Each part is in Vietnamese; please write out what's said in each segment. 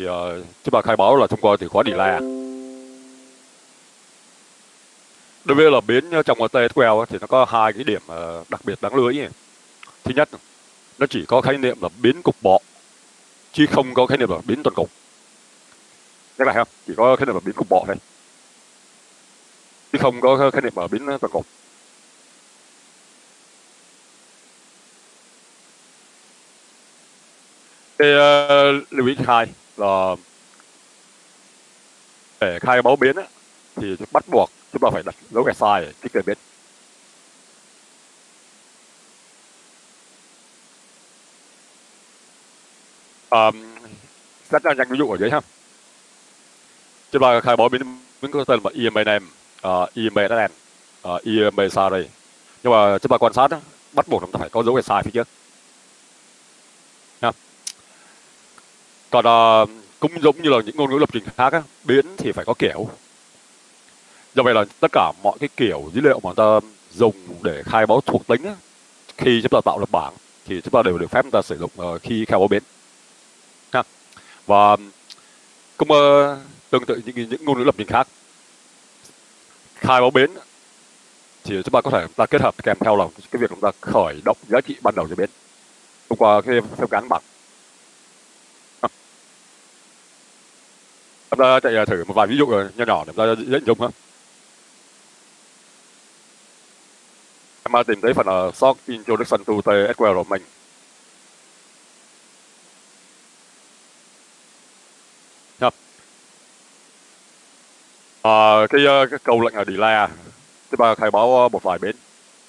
thì chúng ta khai báo là thông qua từ khóa delay. Đối với là biến trong TSQL thì nó có hai cái điểm đặc biệt đáng lưu ý. Thứ nhất, nó chỉ có khái niệm là biến cục bộ, chứ không có khái niệm là biến toàn cục. Nhắc lại không? Chỉ có khái niệm là biến cục bộ thôi, chứ không có khái niệm là biến toàn cục. Cái lưu ý thứ hai là để khai báo biến thì bắt buộc chúng ta phải đặt dấu gạch sai ở cái cửa biến. Rất là nhanh ví dụ ở dưới ha. Chúng ta khai báo biến có tên là EMB name, EMB đã EMB sai đây. Nhưng mà chúng ta quan sát bắt buộc chúng ta phải có dấu gạch sai phía trước. Ha. Còn cũng giống như là những ngôn ngữ lập trình khác biến thì phải có kiểu. Do vậy là tất cả mọi cái kiểu dữ liệu mà ta dùng để khai báo thuộc tính khi chúng ta tạo lập bảng thì chúng ta đều được phép chúng ta sử dụng khi khai báo biến. Ha. Và cũng tương tự những ngôn ngữ lập trình khác, khai báo biến thì chúng ta có thể ta kết hợp kèm theo là cái việc chúng ta khởi động giá trị ban đầu cho biến thông qua cái phép gắn bảng. Chúng ta chạy thử một vài ví dụ nhỏ nhỏ để chúng ta dễ hình dung ha. Em tìm thấy phần short introduction to TSQL của mình. Cái câu lệnh là delay, chúng ta khai báo một vài biến.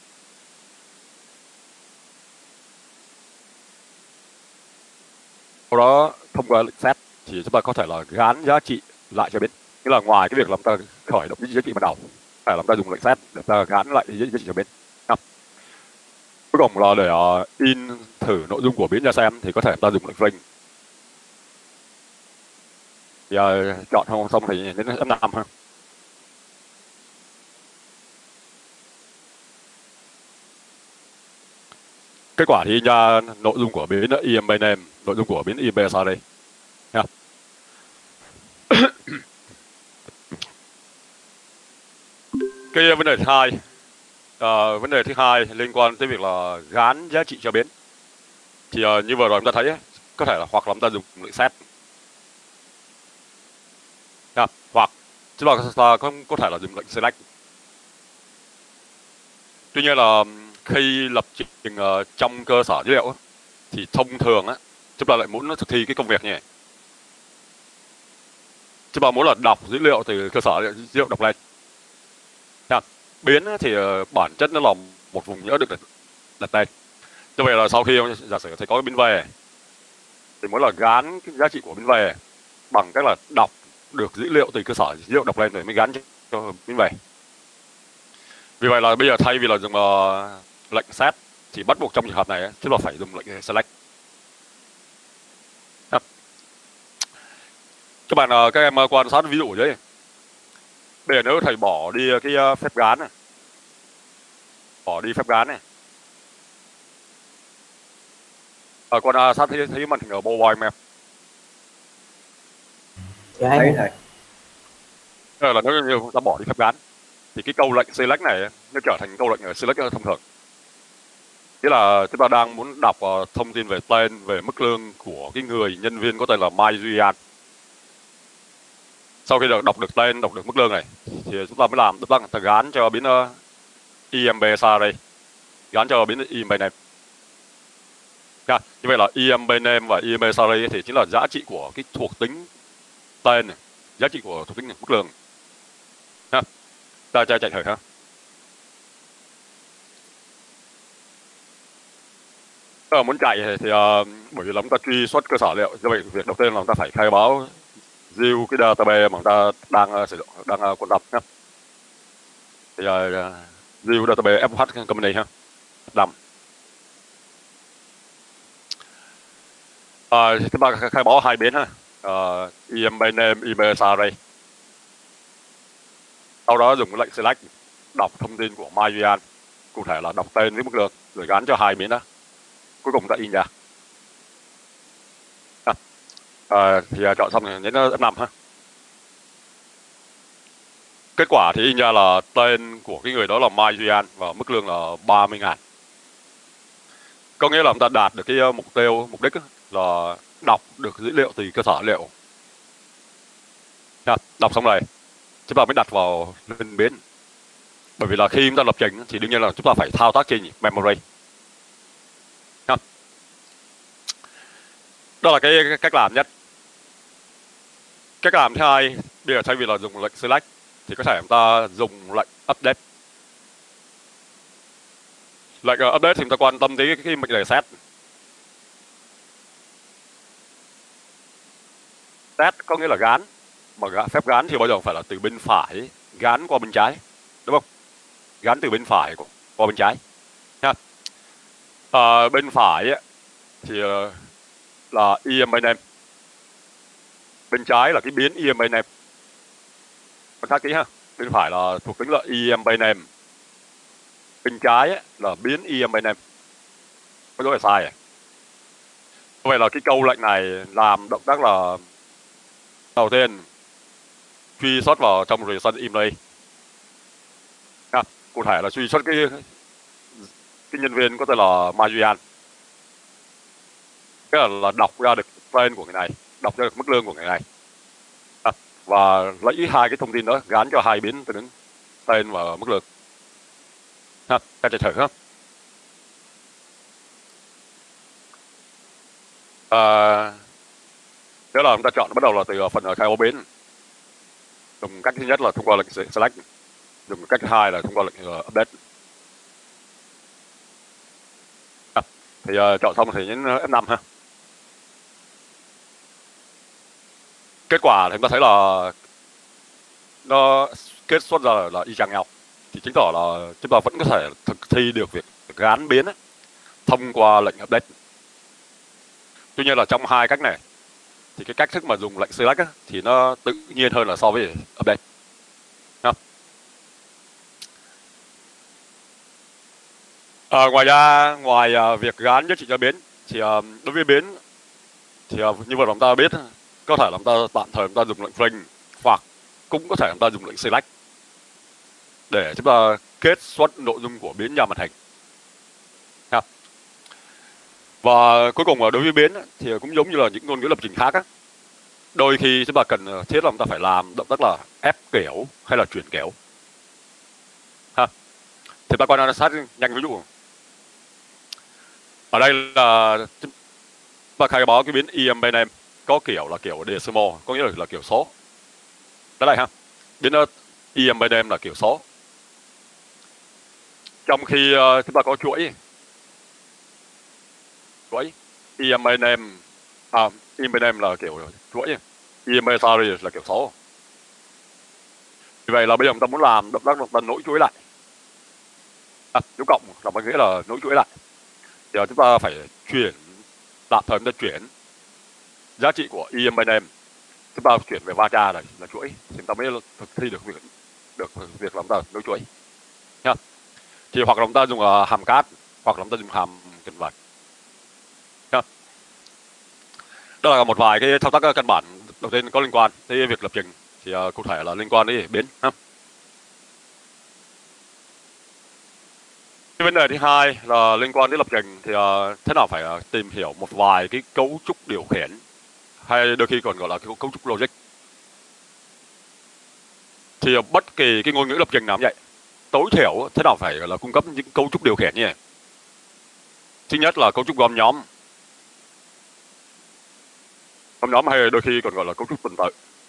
Sau đó thông qua lệnh set thì chúng ta có thể là gán giá trị lại cho biến. Nghĩa là ngoài cái việc làm ta khởi động giá trị ban đầu, phải làm ta dùng lệnh set để ta gán lại giá trị cho biến. Cuối cùng là để in thử nội dung của biến ra xem thì có thể ta dùng lệnh string. Giờ chọn không xong thì đến F5 ha. Kết quả thì ra nội dung của biến EMB name, nội dung của biến EMB sao đây nha. Cái vấn đề thứ hai liên quan tới việc là gán giá trị cho biến. Thì như vừa rồi chúng ta thấy có thể là hoặc là chúng ta dùng lệnh set, hoặc chúng ta có thể là dùng lệnh select. Tuy nhiên là khi lập trình trong cơ sở dữ liệu thì thông thường chúng ta lại muốn thực thi cái công việc như này. Chúng ta muốn là đọc dữ liệu từ cơ sở dữ liệu đọc lên. Biến thì bản chất nó là một vùng nhớ được đặt tên. Cho vậy là sau khi giả sử thầy có cái biến về thì muốn là gán cái giá trị của biến về bằng cách là đọc được dữ liệu từ cơ sở dữ liệu đọc lên rồi mới gán cho biến về. Vì vậy là bây giờ thay vì là dùng lệnh set thì bắt buộc trong trường hợp này chúng ta phải dùng lệnh select. Các em quan sát ví dụ ở dưới. Bây giờ nếu thầy bỏ đi cái phép gán này, con sát thấy màn hình ở bô boi em. Thấy thầy. Là nếu như ta bỏ đi phép gán thì cái câu lệnh select này nó trở thành câu lệnh select thông thường. Thế là chúng ta đang muốn đọc thông tin về tên, về mức lương của cái người nhân viên có tên là Mai Duy An. Sau khi đọc được tên, đọc được mức lương này thì chúng ta mới làm ta gán cho biến EMB xa đây, gán cho biến EMB name. Như vậy là EMB name và EMB salary thì chính là giá trị của cái thuộc tính tên này, giá trị của thuộc tính mức lương. Ta chạy thử ha. Muốn chạy thì bởi vì là chúng ta truy xuất cơ sở liệu, do vậy việc đầu tiên là chúng ta phải khai báo view cái database mà chúng ta đang sử dụng, đang quan tâm nhé. Thì view database FH company ha, F5. Chúng ta khai báo hai biến ha, EMB name, EMB salary. Sau đó dùng cái lệnh select đọc thông tin của Mai Duy An, cụ thể là đọc tên với mức lương, rồi gắn cho hai biến đó. Cuối cùng ta in ra. Thì chọn xong thì nhấn F5 ha. Kết quả thì in ra là tên của cái người đó là Mai Duy An và mức lương là 30.000. Có nghĩa là chúng ta đạt được cái mục đích là đọc được dữ liệu từ cơ sở dữ liệu. Đọc xong rồi chúng ta mới đặt vào lên biến. Bởi vì là khi chúng ta lập trình thì đương nhiên là chúng ta phải thao tác trên memory. Đó là cái cách làm nhất. Cách làm thứ hai, bây giờ thay vì là dùng lệnh select thì có thể chúng ta dùng lệnh update. Lệnh update thì chúng ta quan tâm tới cái mệnh đề set. Set có nghĩa là gán, mà phép gán thì bao giờ phải là từ bên phải gán qua bên trái, đúng không? Gán từ bên phải qua bên trái. Bên phải thì là EMA name, bên trái là cái biến EMA name. Quan sát kỹ ha, bên phải là thuộc tính là EMA name, bên trái là biến EMA name. Có dấu là sai. Vậy là cái câu lệnh này làm động tác là đầu tiên truy xuất vào trong recent email. Cụ thể là truy xuất cái nhân viên có tên là Mai Duy An. Cái là đọc ra được tên của người này, đọc ra được mức lương của người này, và lấy hai cái thông tin đó gán cho hai biến tương ứng tên và mức lương. Ta chạy thử ha. Thế là chúng ta chọn bắt đầu là từ phần khai báo biến. Dùng cách thứ nhất là thông qua lệnh select, dùng cách thứ hai là thông qua lệnh update. Thì chọn xong thì nhấn F5 ha. Kết quả thì chúng ta thấy là nó kết xuất ra là y chang nhau, thì chứng tỏ là chúng ta vẫn có thể thực thi được việc gán biến thông qua lệnh update. Tuy nhiên là trong hai cách này thì cái cách thức mà dùng lệnh select thì nó tự nhiên hơn là so với update. Ngoài việc gán nhất trị cho biến thì đối với biến thì như vừa chúng ta biết, có thể là chúng ta tạm thời chúng ta dùng lệnh fling, hoặc cũng có thể chúng ta dùng lệnh select để chúng ta kết xuất nội dung của biến ra màn hình. Và cuối cùng đối với biến thì cũng giống như là những ngôn ngữ lập trình khác đôi khi chúng ta cần thiết là chúng ta phải làm động tác là ép kiểu hay là chuyển kiểu. Thì ta quan sát nhanh ví dụ ở đây là chúng ta khai báo cái biến EMB name có kiểu là kiểu decimal, có nghĩa là kiểu số. Cái này ha, biến EMB name là kiểu số, trong khi chúng ta có chuỗi EMB name, EMB name là kiểu chuỗi, EMB salary là kiểu số. Vì vậy là bây giờ chúng ta muốn làm động tác là nối chuỗi lại, dấu cộng là có nghĩa là nối chuỗi lại, thì chúng ta phải tạm thời chúng ta chuyển giá trị của EMB name, chúng ta chuyển về varchar là chuỗi, thì chúng ta mới thực thi được việc làm ta nối chuỗi. Thì hoặc là chúng ta dùng hàm cát, hoặc là chúng ta dùng hàm convert. Đó là một vài cái thao tác căn bản đầu tiên có liên quan tới việc lập trình, thì cụ thể là liên quan đến biến. Cái vấn đề thứ hai là liên quan đến lập trình, thì thế nào phải tìm hiểu một vài cái cấu trúc điều khiển, hay đôi khi còn gọi là cái cấu trúc logic. Thì bất kỳ cái ngôn ngữ lập trình nào cũng vậy, tối thiểu thế nào phải là cung cấp những cấu trúc điều khiển như này. Thứ nhất là cấu trúc gom nhóm. Gom nhóm hay đôi khi còn gọi là cấu trúc tuần tự.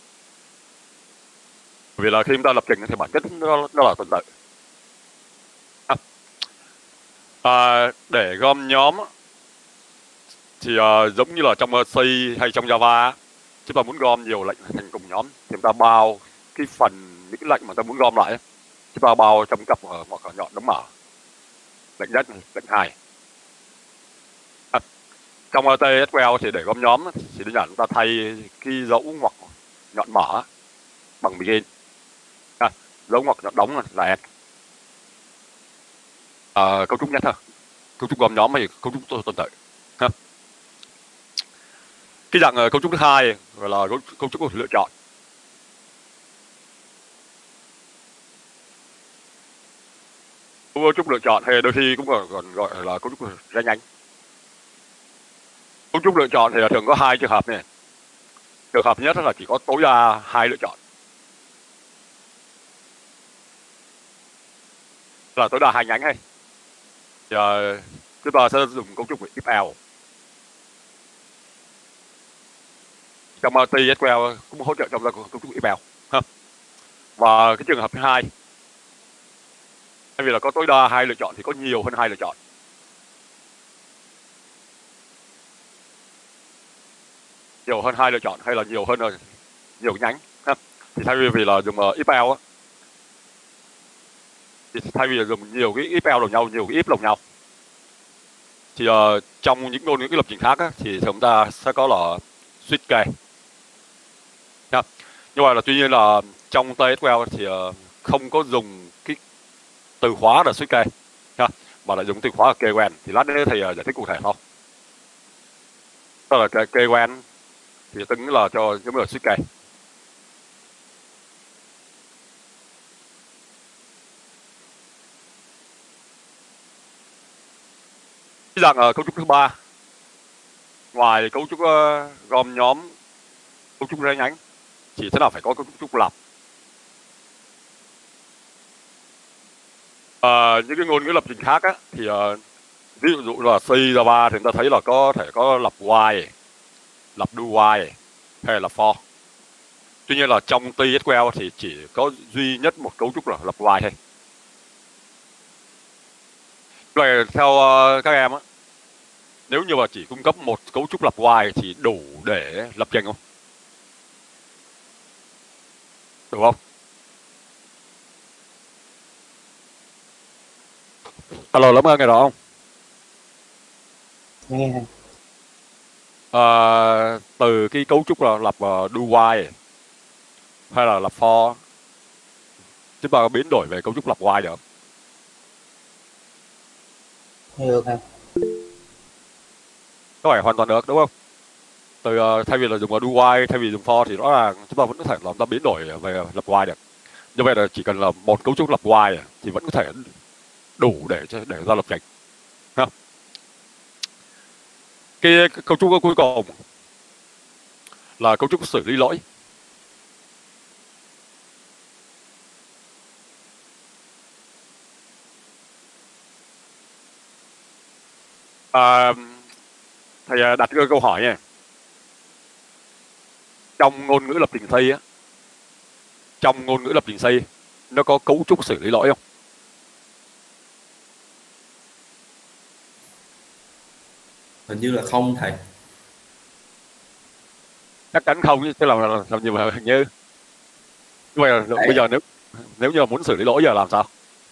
Vì là khi chúng ta lập trình thì bản chất nó là tuần tự. Để gom nhóm thì giống như là trong C hay trong Java, chúng ta muốn gom nhiều lệnh thành cùng nhóm thì chúng ta bao cái phần những cái lệnh mà ta muốn gom lại, chúng ta bao trong cặp hoặc là nhọn đóng mở, lệnh nhất, lệnh 2. Trong TSQL thì để gom nhóm thì đơn giản chúng ta thay cái dấu ngoặc nhọn mở bằng begin, dấu ngoặc nhọn đóng là S. Cấu trúc nhất thôi, cấu trúc gom nhóm hay cấu trúc tuần tự. Cái dạng cấu trúc thứ hai gọi là cấu trúc lựa chọn. Cấu trúc lựa chọn hay đôi khi cũng còn gọi là cấu trúc rẽ nhánh. Cấu trúc lựa chọn thì thường có hai trường hợp này. Trường hợp nhất là chỉ có tối đa hai lựa chọn, là tối đa hai nhánh hay. Giờ chúng ta sẽ dùng cấu trúc if else. Trong TSQL cũng hỗ trợ trong cấu trúc if else ha. Và cái trường hợp thứ hai, thay vì là có tối đa hai lựa chọn thì có nhiều hơn hai lựa chọn. Nhiều hơn hai lựa chọn hay là nhiều hơn nhiều nhánh ha. Thì thay vì là dùng if else á, thì thay vì là dùng nhiều cái if else đồng nhau, nhiều cái if đồng nhau, thì trong những ngôn ngữ lập trình khác á, thì chúng ta sẽ có là switch case. Nhưng mà tuy nhiên là trong TSQL thì không có dùng cái từ khóa là switch case, mà lại dùng từ khóa là keyword. Thì lát nữa thầy giải thích cụ thể không? Đó là cái keyword thì tính là cho giống như là switch case. Cái dạng cấu trúc thứ ba, ngoài cấu trúc gom nhóm, cấu trúc rẽ nhánh, thì thế nào phải có cấu trúc lặp. Những cái ngôn ngữ lập trình khác á, thì ví dụ là C, Java thì chúng ta thấy là có thể có lặp while, lặp do while hay là for. Tuy nhiên là trong TSQL thì chỉ có duy nhất một cấu trúc là lặp while thôi. Vậy theo các em á, nếu như mà chỉ cung cấp một cấu trúc lặp while thì đủ để lập trình không? Đủ không? Alo, lắm nghe rõ không? Nghe. Từ cái cấu trúc là lặp do while hay là lặp for, chúng ta có biến đổi về cấu trúc lặp while được không? Được hả? Có phải hoàn toàn được đúng không? Từ thay vì là dùng do while, thay vì dùng for thì rõ ràng chúng ta vẫn có thể làm ta biến đổi về lặp while được. Như vậy là chỉ cần là một cấu trúc lặp while thì vẫn có thể đủ để ra lập trình. Cái cấu trúc cuối cùng là cấu trúc xử lý lỗi. Thầy đặt cái câu hỏi nha. Trong ngôn ngữ lập trình C á, trong ngôn ngữ lập trình C nó có cấu trúc xử lý lỗi không? Hình như là không thầy. Chắc chắn không, chứ làm gì mà hình như. Bây giờ nếu như mà muốn xử lý lỗi giờ làm sao?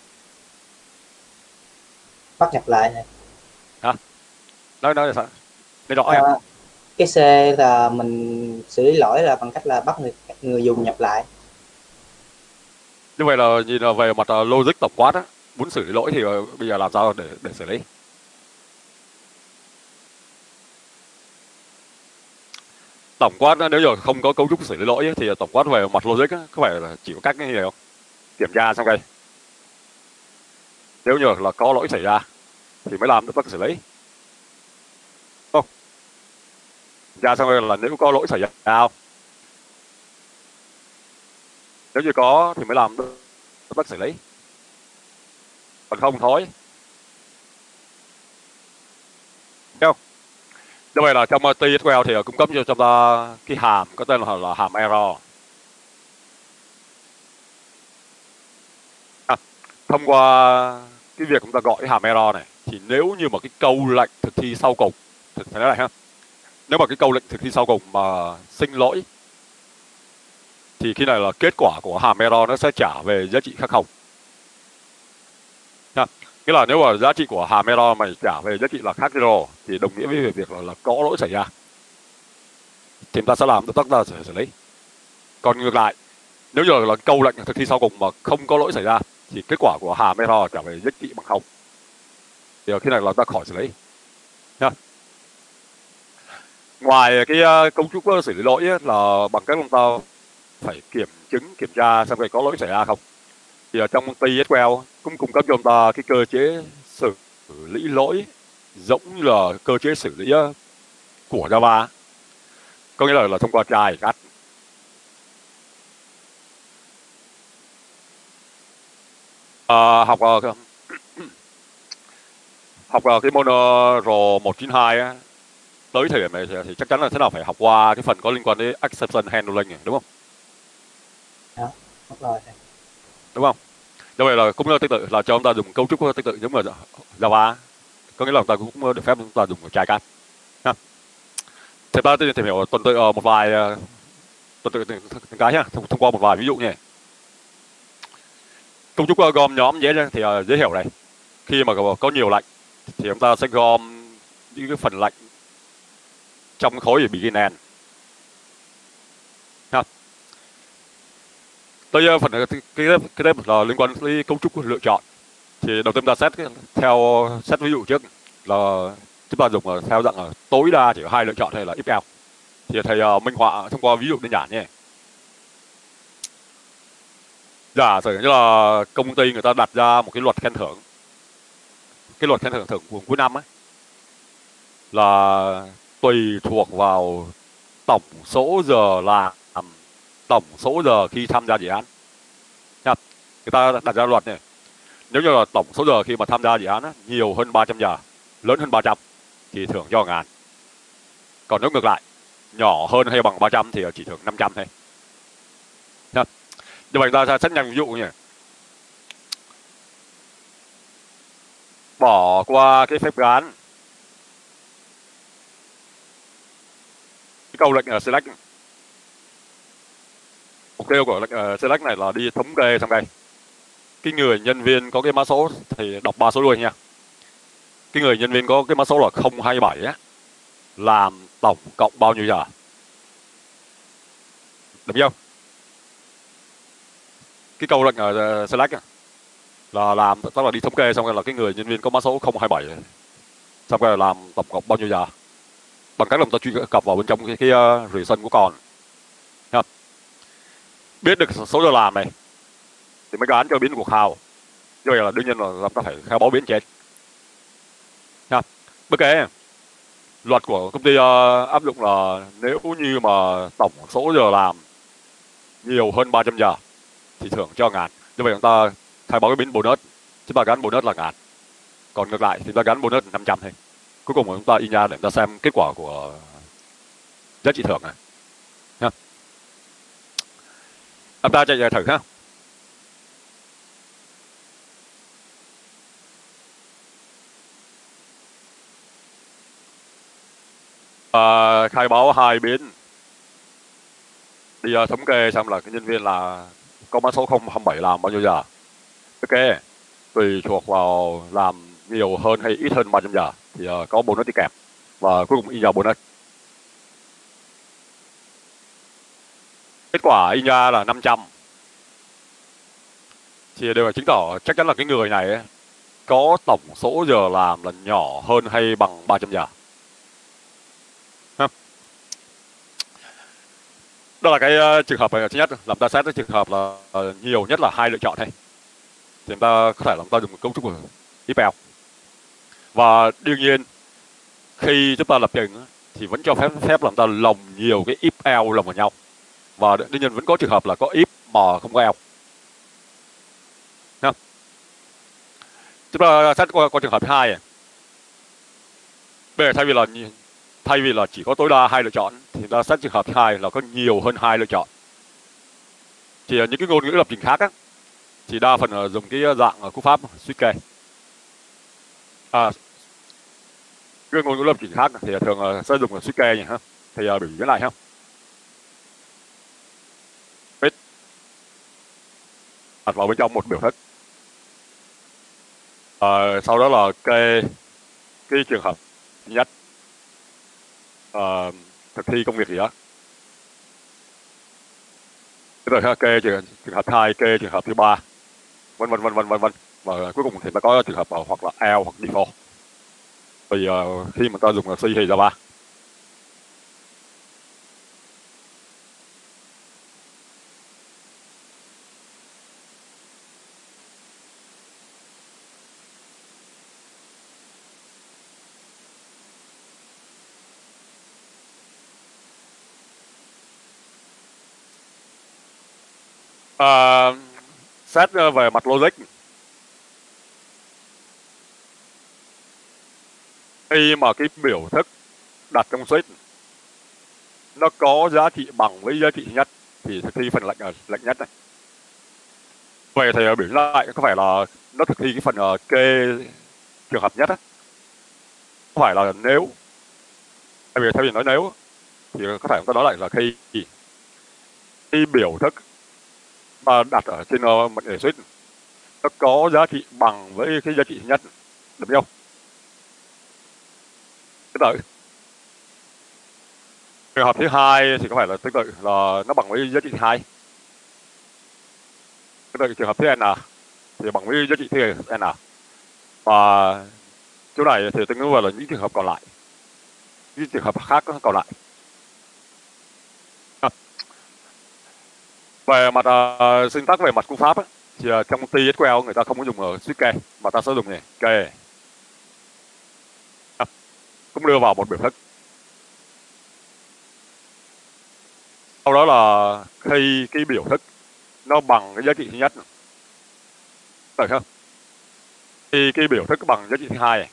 Bắt nhập lại này. Hả? Nói là sao? Nói rõ em. Cái C là mình xử lý lỗi là bằng cách là bắt người dùng nhập lại. Như vậy là nhìn là về mặt logic tổng quát á, muốn xử lý lỗi thì bây giờ làm sao để xử lý? Tổng quát nếu như không có cấu trúc xử lý lỗi thì tổng quát về mặt logic có phải là chỉ có cách như vậy không? Kiểm tra xong đây, nếu như là có lỗi xảy ra thì mới làm được bắt xử lý, không? Kiểm tra xong rồi là nếu có lỗi xảy ra không? Nếu như có thì mới làm được bắt xử lý, còn không thôi. Không? Như vậy là trong TSQL thì cung cấp cho chúng ta cái hàm có tên là hàm error. Thông qua cái việc chúng ta gọi cái hàm error này thì nếu như mà cái câu lệnh thực thi sau cùng, phải nói lại ha, nếu mà cái câu lệnh thực thi sau cùng mà sinh lỗi thì khi này là kết quả của hàm error nó sẽ trả về giá trị khác không. Nghĩa là nếu mà giá trị của hàm error mà trả về giá trị là khác zero thì đồng nghĩa với việc là có lỗi xảy ra, thì chúng ta sẽ làm tác ta xử lý. Còn ngược lại, nếu như là câu lệnh thực thi sau cùng mà không có lỗi xảy ra thì kết quả của hàm error trả về giá trị bằng không, thì khi này là ta khỏi xử lý. ngoài cái công thức xử lý lỗi là bằng cách chúng ta phải kiểm tra xem có lỗi xảy ra không. Thì ở trong công ty SQL cũng cung cấp cho chúng ta cái cơ chế xử lý lỗi giống như là cơ chế xử lý của Java, có nghĩa là thông qua try catch. Học cái môn R192 á, tới thời điểm này thì chắc chắn là thế nào phải học qua cái phần có liên quan đến exception handling này, đúng không? Đó, học rồi. Đúng không? Do vậy là cũng tương tự là cho chúng ta dùng cấu trúc tương tự giống như Java, có nghĩa là chúng ta cũng được phép chúng ta dùng try catch. Thì ta tìm hiểu tuần tự một vài tuần tự từng cái nhá, thông qua một vài ví dụ nhé. Công thức gom nhóm dễ thì dễ hiểu này. Khi mà có nhiều lệnh thì chúng ta sẽ gom những cái phần lệnh trong khối begin end. Tới phần cái là liên quan tới cấu trúc lựa chọn. Thì đầu tiên ta xét ví dụ trước là chúng ta dùng theo dạng là tối đa chỉ có 2 lựa chọn hay là if else. Thì thầy minh họa thông qua ví dụ đơn giản nhé. Giả sử như là công ty người ta đặt ra một cái luật khen thưởng. Cái luật khen thưởng của cuối năm ấy là tùy thuộc vào tổng số giờ làm, tổng số giờ khi tham gia dự án. Người ta đặt ra luật này, nếu như là tổng số giờ khi mà tham gia dự án nhiều hơn 300 giờ, lớn hơn 300 thì thưởng cho 1.000. Còn nếu ngược lại, nhỏ hơn hay bằng 300 thì chỉ thưởng 500 thôi. Như vậy ta sẽ nhanh ví dụ nhỉ. Bỏ qua cái phép gán. Cái câu lệnh ở select. Mục tiêu của lệnh select này là đi thống kê trong đây. Cái người nhân viên có cái mã số thì đọc 3 số đuôi nha. Cái người nhân viên có cái mã số là 027 á, làm tổng cộng bao nhiêu giờ? Được không? Cái câu lệnh ở select là làm tức là đi thống kê xong rồi là cái người nhân viên có mã số 027 xong rồi làm tổng cộng bao nhiêu giờ bằng cách làm ta truy cập vào bên trong cái reason của con. Biết được số giờ làm này thì mới gán cho biến cuộc khao. Như vậy là đương nhiên là ta phải khai báo biến chết. Bất kể luật của công ty áp dụng là nếu như mà tổng số giờ làm nhiều hơn 300 giờ thì thưởng cho 1.000. Như vậy chúng ta khai báo cái biến bonus, chúng ta gắn bonus là 1.000. Còn ngược lại thì ta gắn bonus 500 thôi. Cuối cùng chúng ta in ra để ta xem kết quả của giá trị thưởng này. Chúng ta chạy thử ha. Khai báo 2 biến. Đi thống kê xem là cái nhân viên là có mã số 027 làm bao nhiêu giờ. Ok, tùy thuộc vào làm nhiều hơn hay ít hơn 300 giờ thì có bonus đi kèm. Và cuối cùng in ra bonus. Kết quả in ra là 500. Thì đều là chứng tỏ chắc chắn là cái người này ấy, có tổng số giờ làm là nhỏ hơn hay bằng 300 giờ. Đó là cái trường hợp thứ nhất, làm ta xét cái trường hợp là nhiều nhất là 2 lựa chọn thôi. Thì chúng ta có thể làm ta dùng cấu trúc của if else. Và đương nhiên khi chúng ta lập trình thì vẫn cho phép làm ta lồng nhiều cái if else lồng vào nhau. Và đương nhiên vẫn có trường hợp là có if mà không có else. Chúng ta xét qua trường hợp thứ hai. Bây giờ thay vì là chỉ có tối đa 2 lựa chọn thì ta xét trường hợp thứ hai là có nhiều hơn 2 lựa chọn. Thì những cái ngôn ngữ lập trình khác á, thì đa phần là dùng cái dạng cú pháp switch key. Cái ngôn ngữ lập trình khác thì thường sẽ dùng switch key nhỉ ha. Thì biểu diễn lại ha. Đặt vào bên trong một biểu thức. Sau đó là cái trường hợp thứ nhất, thực thi công việc gì đó. Rồi kê trường hợp 2, kê trường hợp thứ 3, vân vân. Và cuối cùng thì ta có trường hợp hoặc là else hoặc default. Vì khi mà ta dùng C hay Java. À, xét về mặt logic, khi mà cái biểu thức đặt trong switch nó có giá trị bằng với giá trị nhất thì thực thi phần lệnh lệnh nhất đấy. Vậy thì biểu lại có phải là nó thực thi cái phần kê trường hợp nhất á, có phải là nếu, tại vì thay vì nói nếu thì có thể chúng ta nói lại là khi biểu thức mà đặt ở trên mệnh đề switch nó có giá trị bằng với cái giá trị nhất, được không? Tương tự trường hợp thứ hai thì có phải là tương tự là nó bằng với giá trị thứ hai. Tương tự trường hợp thứ n thì bằng với giá trị thứ n, và chỗ này thì tương ứng vào là những trường hợp còn lại, những trường hợp khác còn lại. Về mặt syntax, về mặt cú pháp ấy, thì trong TSQL người ta không có dùng switch key mà ta sẽ dùng này key, cũng đưa vào một biểu thức. Sau đó là khi cái biểu thức nó bằng cái giá trị thứ nhất, được không? Khi cái biểu thức bằng giá trị thứ hai,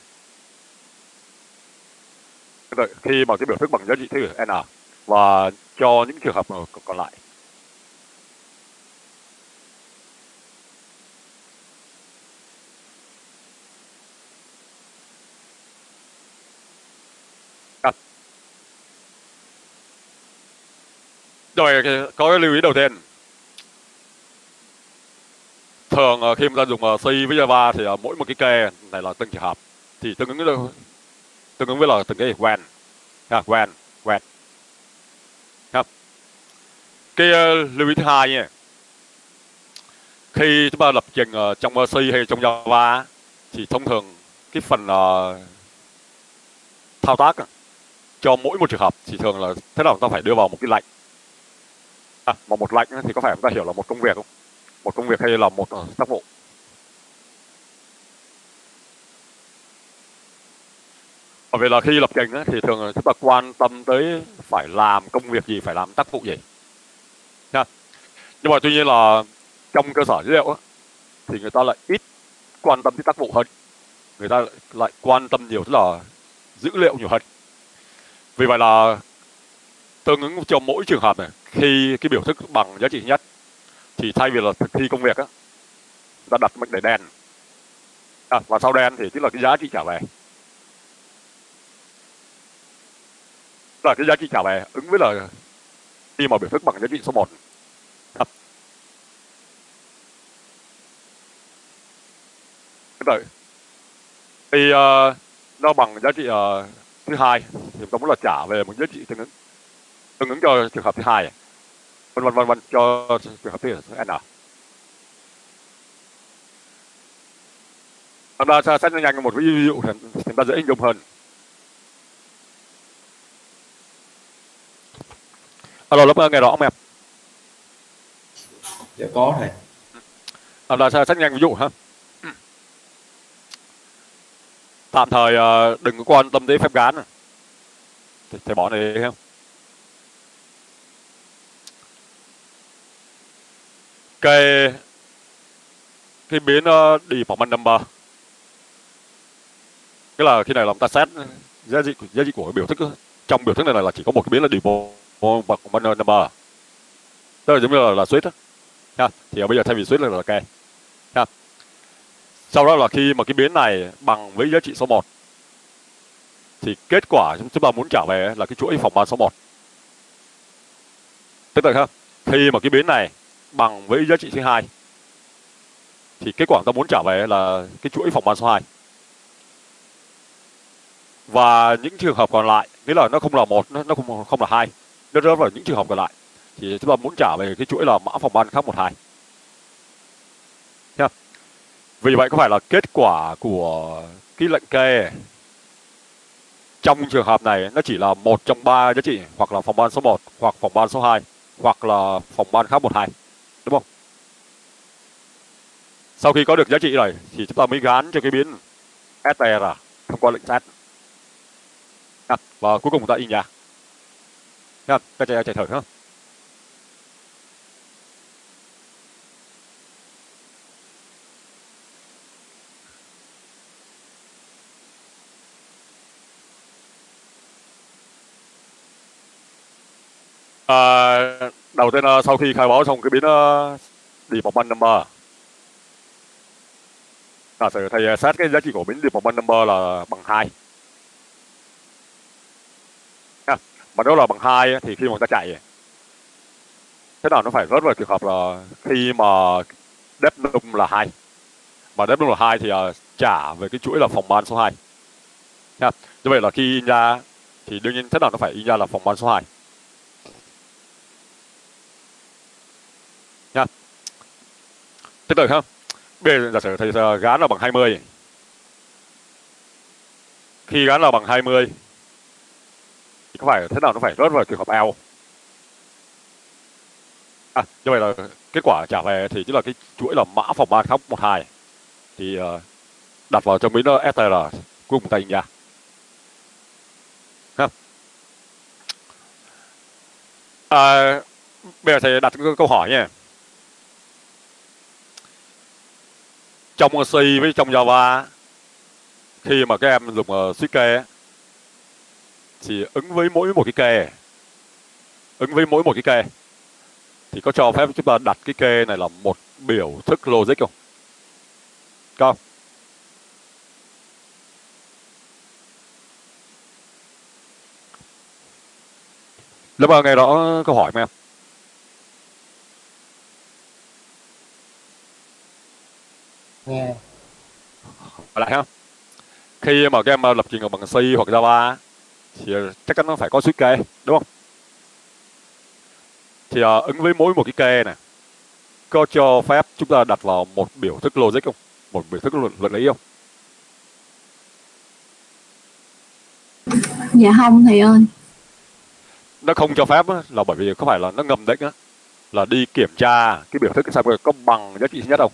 khi mà cái biểu thức bằng giá trị thứ n, và cho những trường hợp còn lại. Rồi có cái lưu ý đầu tiên, thường khi mà ta dùng C với Java thì mỗi một cái key này là từng trường hợp thì tương ứng với là từng cái when, when. Cái lưu ý thứ hai nha, khi chúng ta lập trình trong C hay trong Java thì thông thường cái phần thao tác cho mỗi một trường hợp thì thường là thế nào chúng ta phải đưa vào một cái lệnh. Mà một lệnh thì có phải chúng ta hiểu là một công việc không? Một công việc hay là một tác vụ? Bởi vì là khi lập trình thì thường chúng ta quan tâm tới phải làm công việc gì, phải làm tác vụ gì. Nhưng mà tuy nhiên là trong cơ sở dữ liệu thì người ta lại ít quan tâm tới tác vụ hơn, người ta lại quan tâm nhiều tức là dữ liệu nhiều hơn. Vì vậy là tương ứng cho mỗi trường hợp này, khi cái biểu thức bằng giá trị nhất thì thay vì là thực thi công việc ta đặt mệnh đề đen, và sau đen thì tức là cái giá trị trả về, tức là cái giá trị trả về ứng với là khi mà biểu thức bằng giá trị số 1. Khi nó bằng giá trị thứ hai thì ta muốn là trả về một giá trị tương ứng cho trường hợp thứ hai, vân vân cho trường hợp thứ n. Chúng ta sẽ nhanh một ví dụ thì ta dễ hình dung hơn. Alo, lớp nghe rõ không em? Dạ có thầy. Là sẽ nhanh ví dụ ha. Tạm thời đừng có quan tâm đến phép gán thầy bỏ này không? Cái biến default number, cái là khi này làm ta set giá trị của cái biểu thức trong biểu thức này là chỉ có một cái biến là default number, tức là giống như là switch ha. Thì bây giờ thay vì switch là key ha. Sau đó là khi mà cái biến này bằng với giá trị số 1 thì kết quả chúng ta muốn trả về là cái chuỗi phòng ban số 1. Tức là khi mà cái biến này bằng với giá trị thứ hai thì kết quả chúng ta muốn trả về là cái chuỗi phòng ban số 2. Và những trường hợp còn lại, nghĩa là nó không là một, nó không là hai, nó rơi vào những trường hợp còn lại thì chúng ta muốn trả về cái chuỗi là mã phòng ban khác 1, 2. Vì vậy có phải là kết quả của cái lệnh key trong trường hợp này nó chỉ là một trong 3 giá trị, hoặc là phòng ban số 1, hoặc phòng ban số 2, hoặc là phòng ban khác 1, 2, đúng không? Sau khi có được giá trị này thì chúng ta mới gán cho cái biến str thông qua lệnh set. Và cuối cùng ta in ra. Các chạy thử ha. Đầu tiên sau khi khai báo xong cái biến department number, giả sử thầy xét cái giá trị của biến department number là bằng 2. Mà nếu là bằng 2 thì khi mà người ta chạy thế nào nó phải rớt vào trường hợp là khi mà dep num là 2, mà dep num là 2 thì trả về cái chuỗi là phòng ban số 2. Như vậy là khi in ra thì đương nhiên thế nào nó phải in ra là phòng ban số 2 nha. Tiếp tục ha. Bây giờ giả sử thầy gán là bằng 20. Khi gán là bằng 20 thì có phải thế nào nó phải rớt vào trường hợp L. Như vậy là kết quả trả về thì chính là cái chuỗi là mã phòng ban khác 12 thì đặt vào trong biến STR cuối cùng tay nha. Bây giờ thầy đặt câu hỏi nha. Trong C với trong Java khi mà các em dùng switch key thì ứng với mỗi một cái key thì có cho phép chúng ta đặt cái key này là một biểu thức logic không? Không? Lớp ba nghe rõ câu hỏi mà em. Nghe. Lại ha. Khi mà các em lập trình bằng C hoặc Java thì chắc chắn nó phải có switch key, đúng không? Thì ứng với mỗi một cái key này có cho phép chúng ta đặt vào một biểu thức logic không? Một biểu thức luận lý không? Dạ không thầy ơi. Nó không cho phép là bởi vì có phải là nó ngầm định là đi kiểm tra cái biểu thức xem có bằng giá trị thứ nhất không?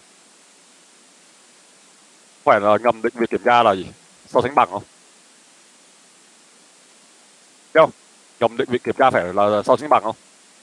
Phải là ngầm định việc kiểm tra là gì? So sánh bằng không? Thấy không? Ngầm định việc kiểm tra phải là so sánh bằng không?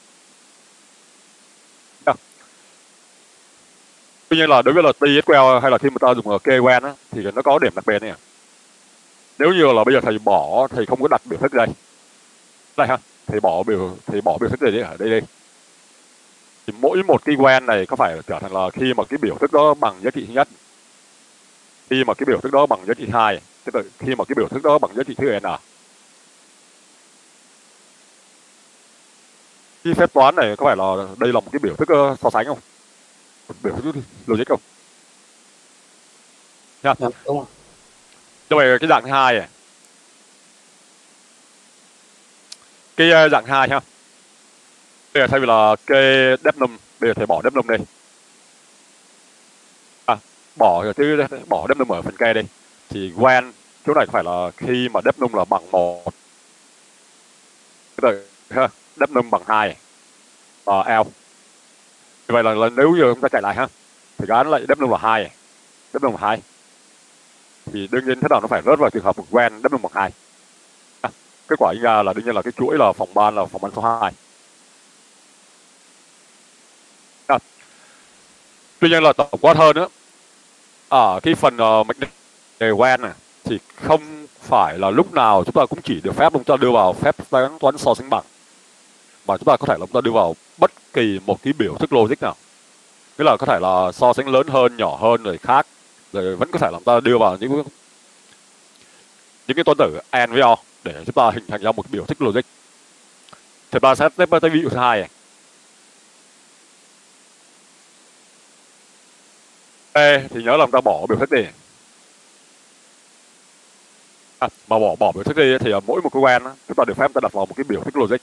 Tuy nhiên là đối với là TSQL hay là khi mà ta dùng KQL thì nó có điểm đặc biệt này. Nếu như là bây giờ thầy không có đặt biểu thức đây. Đây ha, thầy bỏ biểu thức này ở đây đi. Thì mỗi một cái quen này có phải trở thành là khi mà cái biểu thức đó bằng giá trị thứ nhất, khi mà cái biểu thức đó bằng giá trị thứ hai, tức là khi mà cái biểu thức đó bằng giá trị thứ n. Cái phép toán này có phải là đây là một cái biểu thức so sánh không? Một biểu thức logic không? Nha. Đúng rồi. Như vậy cái dạng thứ hai này. Cái dạng 2 ha. Bây giờ thay vì là kê dep num, bây giờ thầy bỏ dep num đi. Bỏ dep num ở phần kê đi. Thì when chỗ này phải là khi mà dep num là bằng 1. Rồi ha, dep num bằng 2 và L. Như vậy là nếu như chúng ta chạy lại ha, thì gán lại dep num là 2. Dep num là 2. Thì đương nhiên thế nào nó phải rớt vào trường hợp when dep num bằng 2. Kết quả ra là đương nhiên là cái chuỗi là phòng ban số 2. Tuy nhiên là tổng quát hơn nữa, ở cái phần mệnh đề when này thì không phải là lúc nào chúng ta cũng chỉ được phép chúng ta đưa vào phép toán so sánh bằng, mà chúng ta có thể là chúng ta đưa vào bất kỳ một cái biểu thức logic nào. Nghĩa là có thể là so sánh lớn hơn, nhỏ hơn rồi khác, rồi vẫn có thể là chúng ta đưa vào những cái toán tử n với o để chúng ta hình thành ra một cái biểu thức logic. Thì ta sẽ tiếp tới ví dụ thứ hai này. Thì nhớ là chúng ta bỏ biểu thức đi. Mà bỏ biểu thức đi thì mỗi một cái quen chúng ta được phép chúng ta đặt vào một cái biểu thức logic.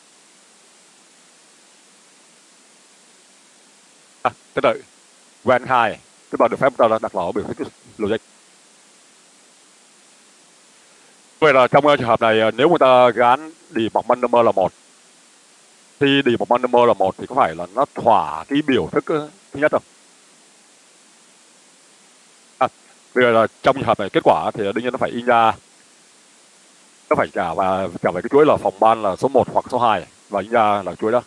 Tức là quen 2 chúng ta được phép chúng ta đặt vào biểu thức logic. Vậy là trong trường hợp này nếu người ta gán department number là 1, thì department number là 1 thì có phải là nó thỏa cái biểu thức thứ nhất không? Bây giờ là trong trường hợp này kết quả thì đương nhiên nó phải in ra, nó phải trả về cái chuỗi là phòng ban là số 1 hoặc số 2 và in ra là chuỗi đó.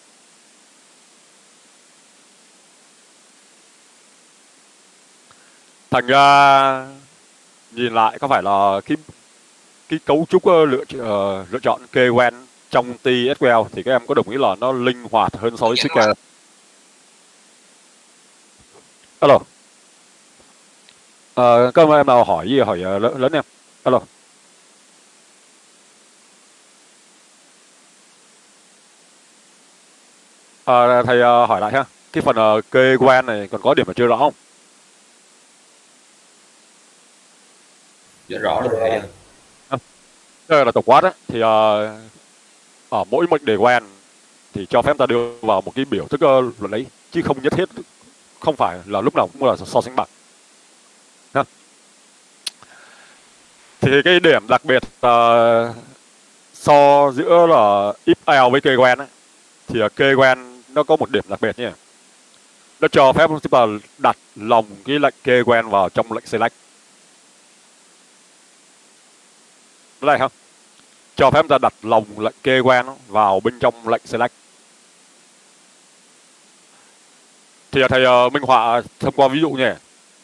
Thành ra nhìn lại có phải là cái cấu trúc lựa chọn KQL trong TSQL thì các em có đồng ý là nó linh hoạt hơn so với SQL? Alo. Các em nào hỏi gì hỏi lớn em. Alo. Thầy hỏi lại ha. Cái phần kê quan này còn có điểm mà chưa rõ không? Dạ rõ rồi thầy ơi. Đây là tổng quát á, thì ở mỗi mệnh đề quan thì cho phép ta đưa vào một cái biểu thức luận lý, chứ không nhất thiết, không phải là lúc nào cũng là so sánh bằng. Thì cái điểm đặc biệt so giữa là if else với kê quan á, thì kê quan nó có một điểm đặc biệt nhé. Nó cho phép chúng ta đặt lòng cái lệnh kê quan vào trong lệnh select. Cái này không? Cho phép ta đặt lòng lệnh kê quan vào bên trong lệnh select. Thì thầy minh họa thông qua ví dụ nhé.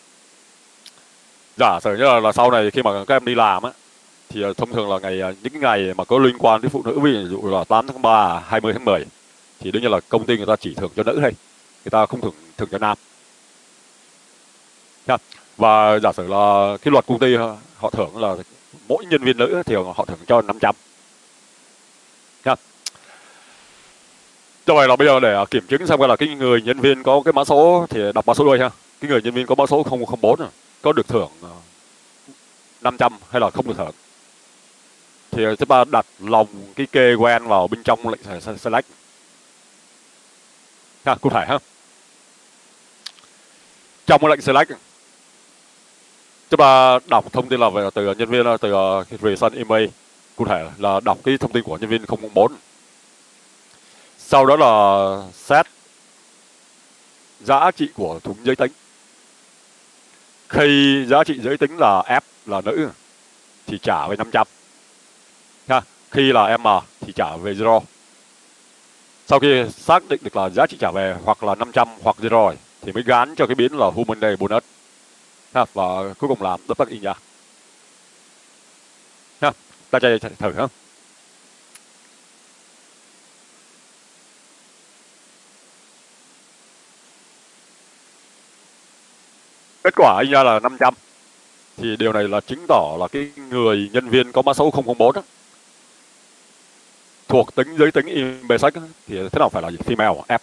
Giả sử như là sau này khi mà các em đi làm á, thì thông thường là những ngày mà có liên quan đến phụ nữ, ví dụ là 8 tháng 3, 20 tháng 10, thì đương nhiên là công ty người ta chỉ thưởng cho nữ thôi, người ta không thưởng cho nam. Và giả sử là cái luật công ty họ thưởng là mỗi nhân viên nữ thì họ thưởng cho 500. Do vậy là bây giờ để kiểm chứng xem là cái người nhân viên có cái mã số thì đọc mã số đuôi ha. Cái người nhân viên có mã số 004 có được thưởng 500 hay là không được thưởng. Thì chúng ta đặt lòng cái kê quen vào bên trong lệnh select. Cụ thể ha. Trong lệnh select, chúng ta đọc thông tin là về từ nhân viên, từ recent email. Cụ thể là đọc cái thông tin của nhân viên 004. Sau đó là set giá trị của thùng giới tính. Khi giá trị giới tính là F là nữ thì trả về 500. Khi là M thì trả về 0. Sau khi xác định được là giá trị trả về hoặc là 500 hoặc 0 rồi thì mới gán cho cái biến là human day bonus. Và cuối cùng làm double in ra. Ta chạy thử ha. Kết quả in ra là 500. Thì điều này là chứng tỏ là cái người nhân viên có mã số 004 đó, thuộc tính giới tính in basic thì thế nào phải là gì? Female F.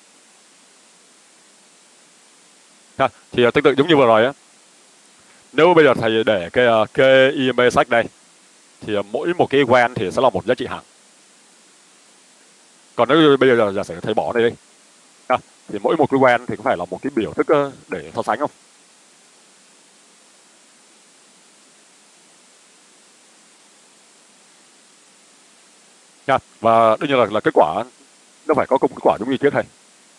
Thì tương tự giống như vừa rồi á. Nếu bây giờ thầy để cái in basic đây thì mỗi một cái quen thì sẽ là một giá trị hằng. Còn nếu bây giờ giả sử thầy bỏ đây đi thì mỗi một cái quen thì có phải là một cái biểu thức để so sánh không? Và đương nhiên là kết quả nó phải có cùng kết quả giống như trước thầy.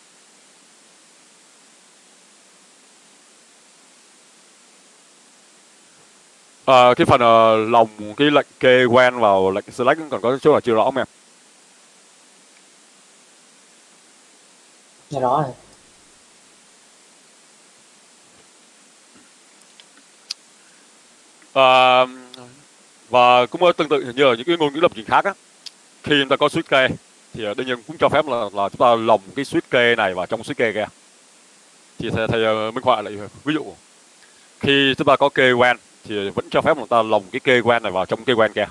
Cái phần lòng cái lệnh kê quen vào lệnh select còn có chỗ là chưa rõ không em? Nghe rõ rồi. Và cũng tương tự như ở những cái ngôn ngữ lập trình khác á, khi chúng ta có switch kê thì đương nhiên cũng cho phép là chúng ta lồng cái switch kê này vào trong switch kê kia. Thì thầy minh họa lại ví dụ khi chúng ta có kê quen thì vẫn cho phép chúng ta lồng cái kê quen này vào trong kê quen kia.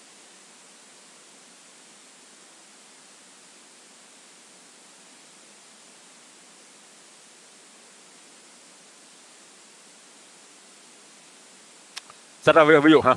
Set ra ví dụ ha.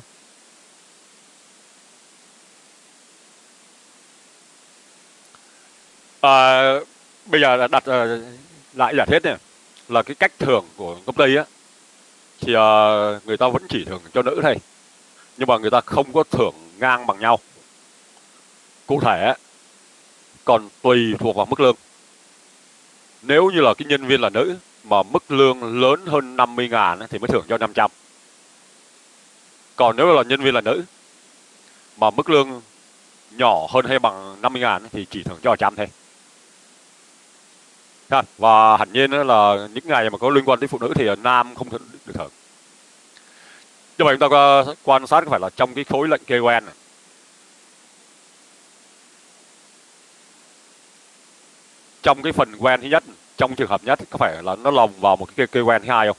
Bây giờ đặt lại giả thiết này là cái cách thưởng của công ty á thì người ta vẫn chỉ thưởng cho nữ thôi, nhưng mà người ta không có thưởng ngang bằng nhau. Cụ thể còn tùy thuộc vào mức lương. Nếu như là cái nhân viên là nữ mà mức lương lớn hơn 50.000 thì mới thưởng cho 500. Còn nếu là nhân viên là nữ mà mức lương nhỏ hơn hay bằng 50.000 thì chỉ thưởng cho 100 thôi. Và hẳn nhiên là những ngày mà có liên quan tới phụ nữ thì nam không được thưởng. Như vậy chúng ta quan sát phải là trong cái khối lệnh kê quen này. trong cái phần quen thứ nhất, trong trường hợp nhất có phải là nó lồng vào một cái cây quen thứ hai không?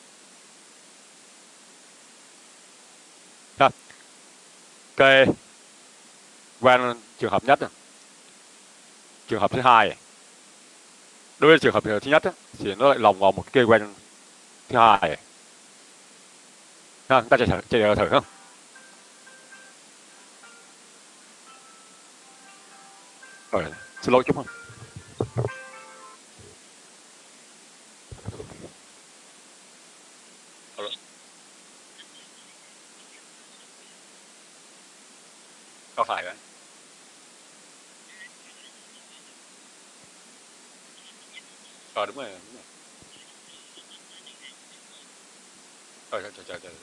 Ha. Cây quen trường hợp nhất, trường hợp thứ hai, đối với trường hợp thứ nhất thì nó lại lồng vào một cái cây quen thứ hai. Ha, ta chạy thử không? Rồi, xin lỗi chút không? Có phải vậy? Đúng rồi, đúng rồi. Trời.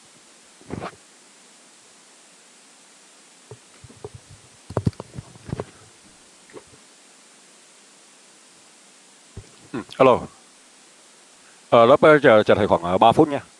Alo. Lớp chờ thầy khoảng 3 phút nha.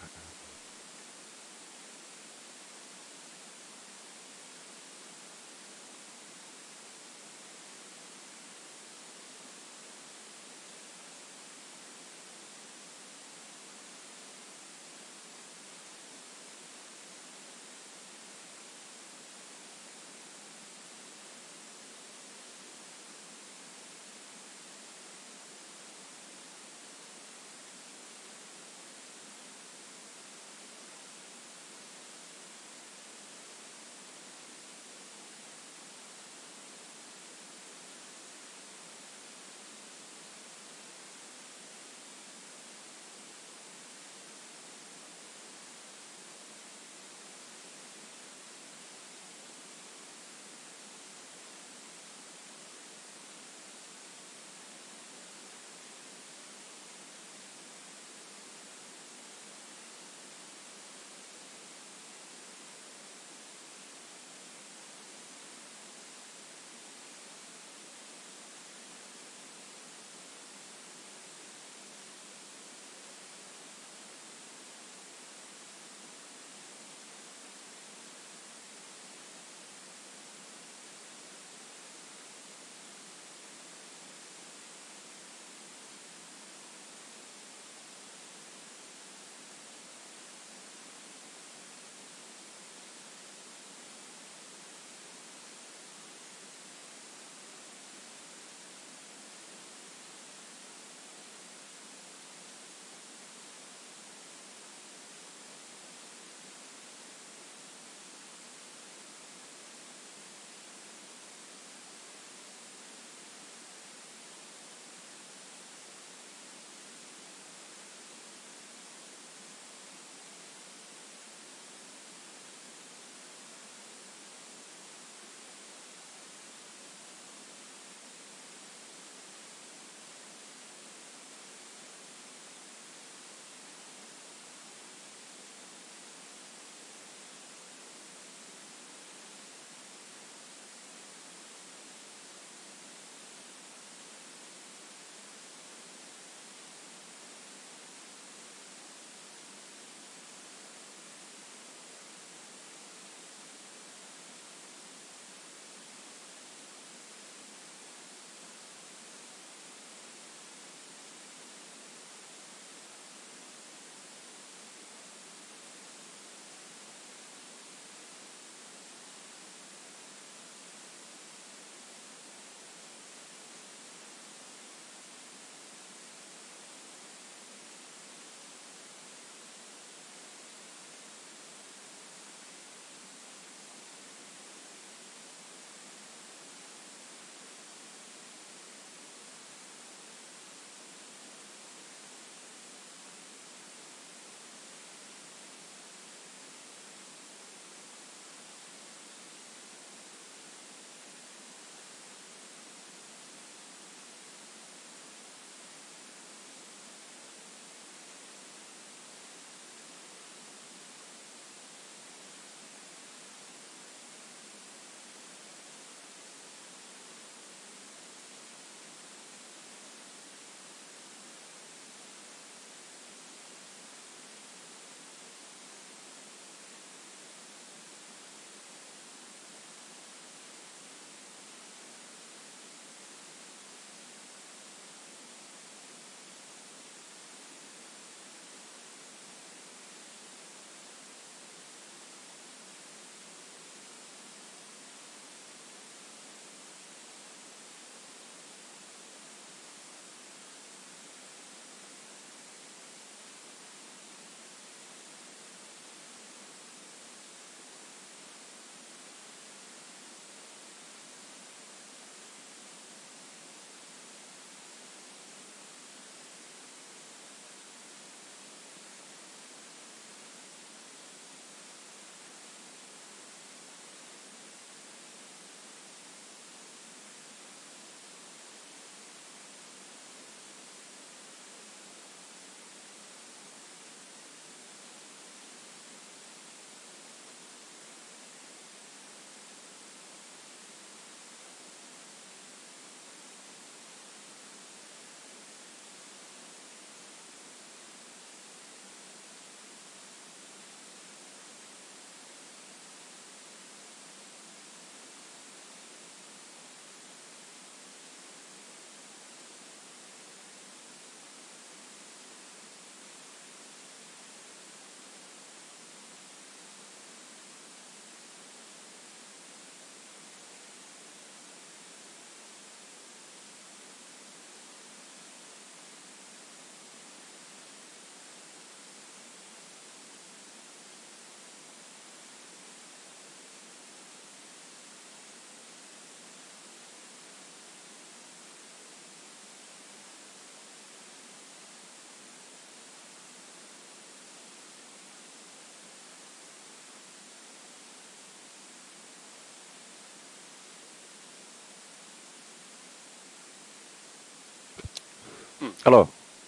Alo.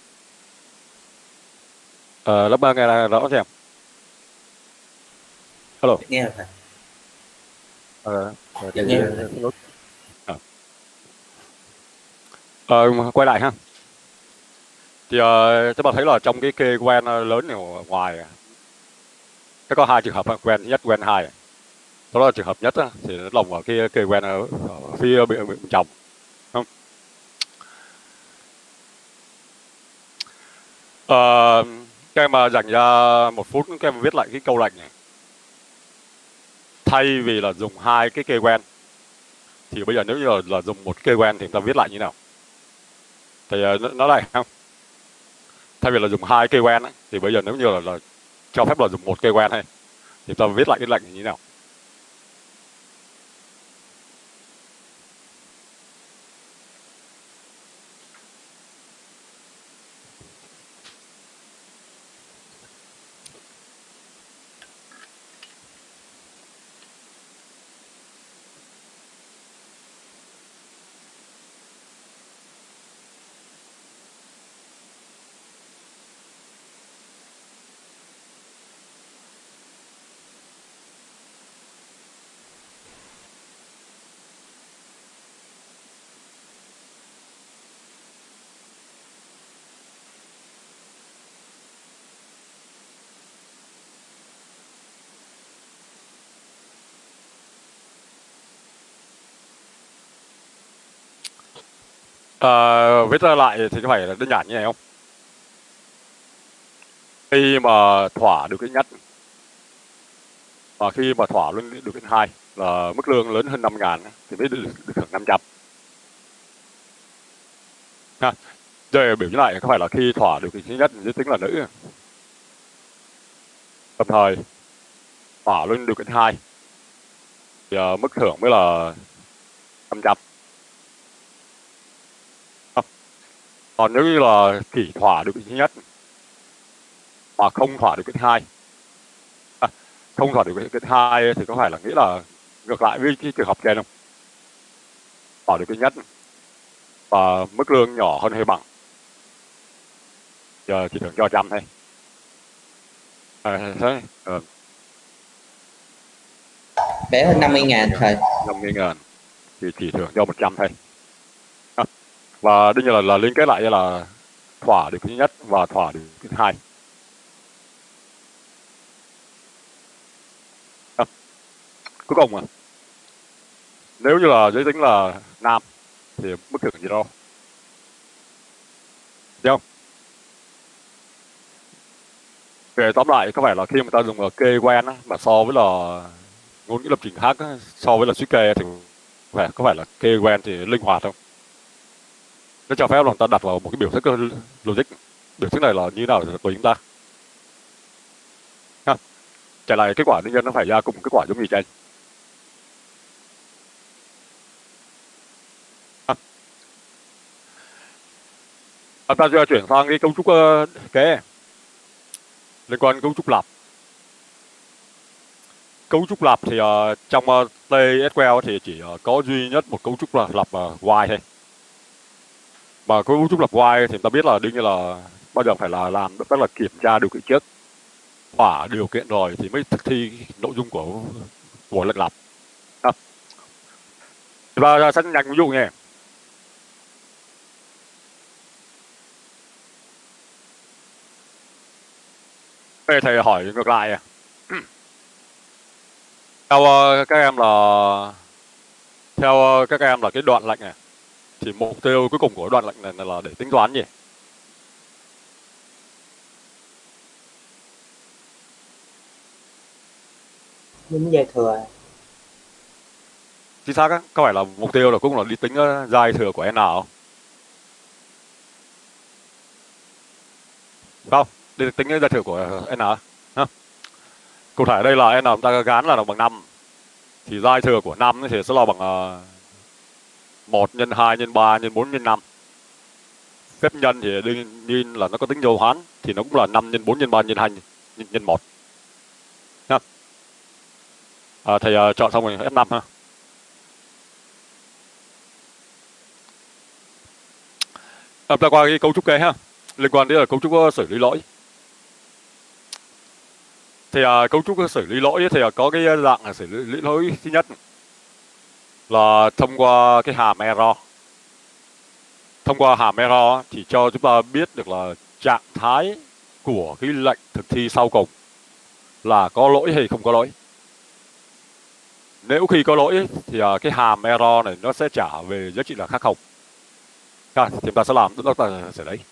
Lớp 3 nghe rõ chưa em? Alo. Nghe rồi thầy. Dạ Thì nghe rồi thầy. quay lại ha. Thì các bạn thấy là trong cái kê quen lớn này ở ngoài nó có hai trường hợp quen nhất quen hai. Đó là trường hợp nhất thì nó lồng vào cái kê quen ở phía bên trong, không? Các em mà dành ra 1 phút các em viết lại cái câu lệnh này. Thay vì là dùng hai cái kê quen thì bây giờ nếu như là dùng một kê quen thì chúng ta viết lại như thế nào? Thì nó đây không? Thay vì là dùng hai kê quen thì bây giờ nếu như là cho phép là dùng một kê quen hay thì chúng ta viết lại cái lệnh như thế nào? Viết ra lại thì có phải là đơn giản như này không? Khi mà thỏa được cái nhất và khi mà thỏa luôn được cái hai là mức lương lớn hơn 5.000 thì mới được hưởng 500. Ha. Giờ biểu như lại có phải là khi thỏa được cái thứ nhất giới tính là nữ, đồng thời thỏa luôn được cái hai thì mức thưởng mới là 500. Còn nếu như là chỉ thỏa được cái thứ nhất mà không thỏa được cái thứ hai, không thỏa được cái thứ hai thì có phải là nghĩa là ngược lại với cái trường hợp trên không? Thỏa được cái nhất và mức lương nhỏ hơn hay bằng, giờ chỉ thưởng cho 100 thôi. Thế Bé hơn 50.000 thầy. 50.000 thì chỉ thưởng cho 100 thôi. Và đương nhiên là liên kết lại là thỏa được cái thứ nhất và thỏa được cái thứ hai. Cuối cùng nếu như là giới tính là nam thì mức thưởng gì đâu, thấy không? Về tóm lại có phải là khi mà ta dùng kê quen mà so với là ngôn ngữ lập trình khác so với là suy kê thì có phải là kê quen thì linh hoạt không? Nó cho phép là ta đặt vào một cái biểu thức logic. Biểu thức này là như nào thì tùy chúng ta. Ha. Trả lại kết quả đương nhiên nó phải ra cùng kết quả giống như trên. Ta giờ chuyển sang cái cấu trúc kế liên quan đến cấu trúc lặp. Cấu trúc lặp thì trong TSQL thì chỉ có duy nhất một cấu trúc là lặp y thôi. Mà cấu trúc lặp y thì ta biết là đương nhiên là bao giờ phải là làm tức là kiểm tra điều kiện trước, thỏa điều kiện rồi thì mới thực thi nội dung của lệnh lặp. Và sẽ nhanh ví dụ nghe. Đây thầy hỏi ngược lại. Theo các em là cái đoạn lệnh này thì mục tiêu cuối cùng của đoạn lệnh này là để tính toán gì? Đúng dư thừa. Chính xác á, có phải là mục tiêu là cũng là đi tính giai thừa của n không? Không, đi tính giai thừa của n ha. Cụ thể đây là n chúng ta gán là bằng 5 thì giai thừa của 5 thì sẽ là bằng 1 nhân 2 nhân 3 nhân 4 nhân 5. Phép nhân thì đương nhiên là nó có tính vô hoán thì nó cũng là 5 nhân 4 nhân 3 nhân 2 nhân 1. Ha. Thầy chọn xong rồi F5 ha. Ta qua cái cấu trúc kế ha, liên quan đến là cấu trúc xử lý lỗi. Thì cấu trúc xử lý lỗi thì có cái dạng là xử lý lỗi thứ nhất là thông qua cái hàm error. Thông qua hàm error thì cho chúng ta biết được là trạng thái của cái lệnh thực thi sau cùng là có lỗi hay không có lỗi. Nếu khi có lỗi thì cái hàm error này nó sẽ trả về giá trị là khác không. Thì chúng ta sẽ làm, chúng ta sẽ lấy.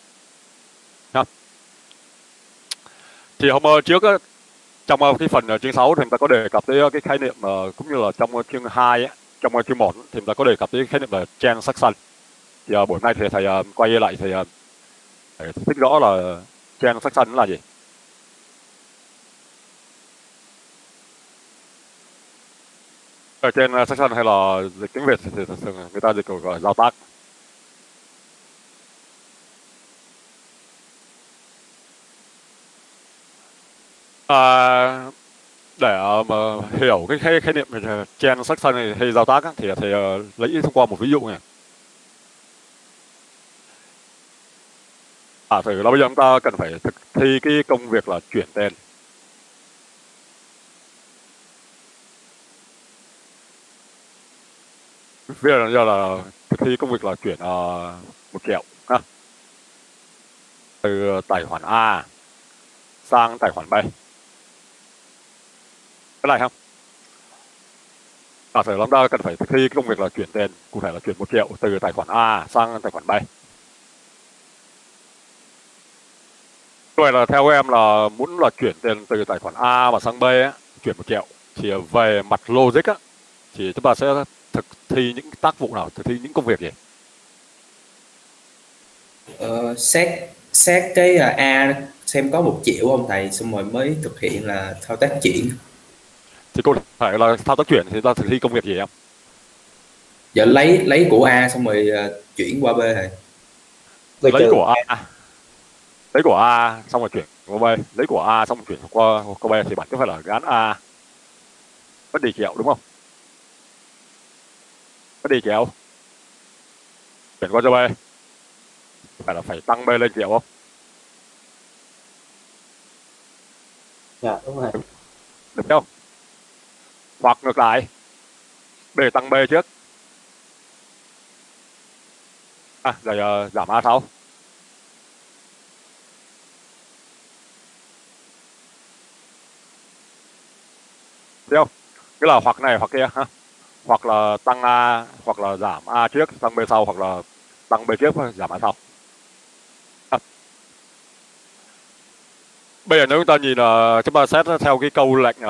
Thì hôm trước á, trong cái phần chương 6 thì chúng ta có đề cập tới cái khái niệm cũng như là trong chương 2 á, trong chương 1 thì chúng ta có đề cập tới khái niệm là transaction. Thì buổi nay thì thầy quay lại thì thầy thích rõ là transaction là gì. Ở trên transaction hay là dịch tiếng Việt thì thường người ta dịch gọi là giao tác. Để mà hiểu cái khái niệm về transaction này hay giao tác á, thì thầy lấy thông qua một ví dụ này. Thử là bây giờ chúng ta cần phải thực thi cái công việc là chuyển tiền. Bây giờ là thực thi công việc là chuyển 1 triệu ha, từ tài khoản A sang tài khoản B. Cái này không? Thử chúng ta cần phải thực thi cái công việc là chuyển tiền, cụ thể là chuyển 1 triệu từ tài khoản A sang tài khoản B. Vậy là theo em là muốn là chuyển tiền từ tài khoản A mà sang B á, chuyển 1 triệu thì về mặt logic á, thì chúng ta sẽ thực thi những tác vụ nào, thực thi những công việc gì? Xét cái A xem có 1 triệu không thầy, xong rồi mới thực hiện là thao tác chuyển. Thì cụ thể là thao tác chuyển thì ta thực thi công việc gì em? Giờ lấy của A xong rồi chuyển qua B thầy. Lấy của A xong rồi chuyển qua B, lấy của A xong rồi chuyển qua B thì bản chất phải là gán A mất đi triệu đúng không? Mất đi triệu chuyển qua cho B, phải là phải tăng B lên triệu không? Dạ đúng rồi. Được không? Hoặc ngược lại, B tăng B trước, rồi giảm A sau. Thấy không? Cái là hoặc này hoặc kia ha. Hoặc là tăng A, hoặc là giảm A trước, tăng B sau, hoặc là tăng B trước, giảm A sau. Bây giờ nếu chúng ta nhìn chúng ta xét theo cái câu lệnh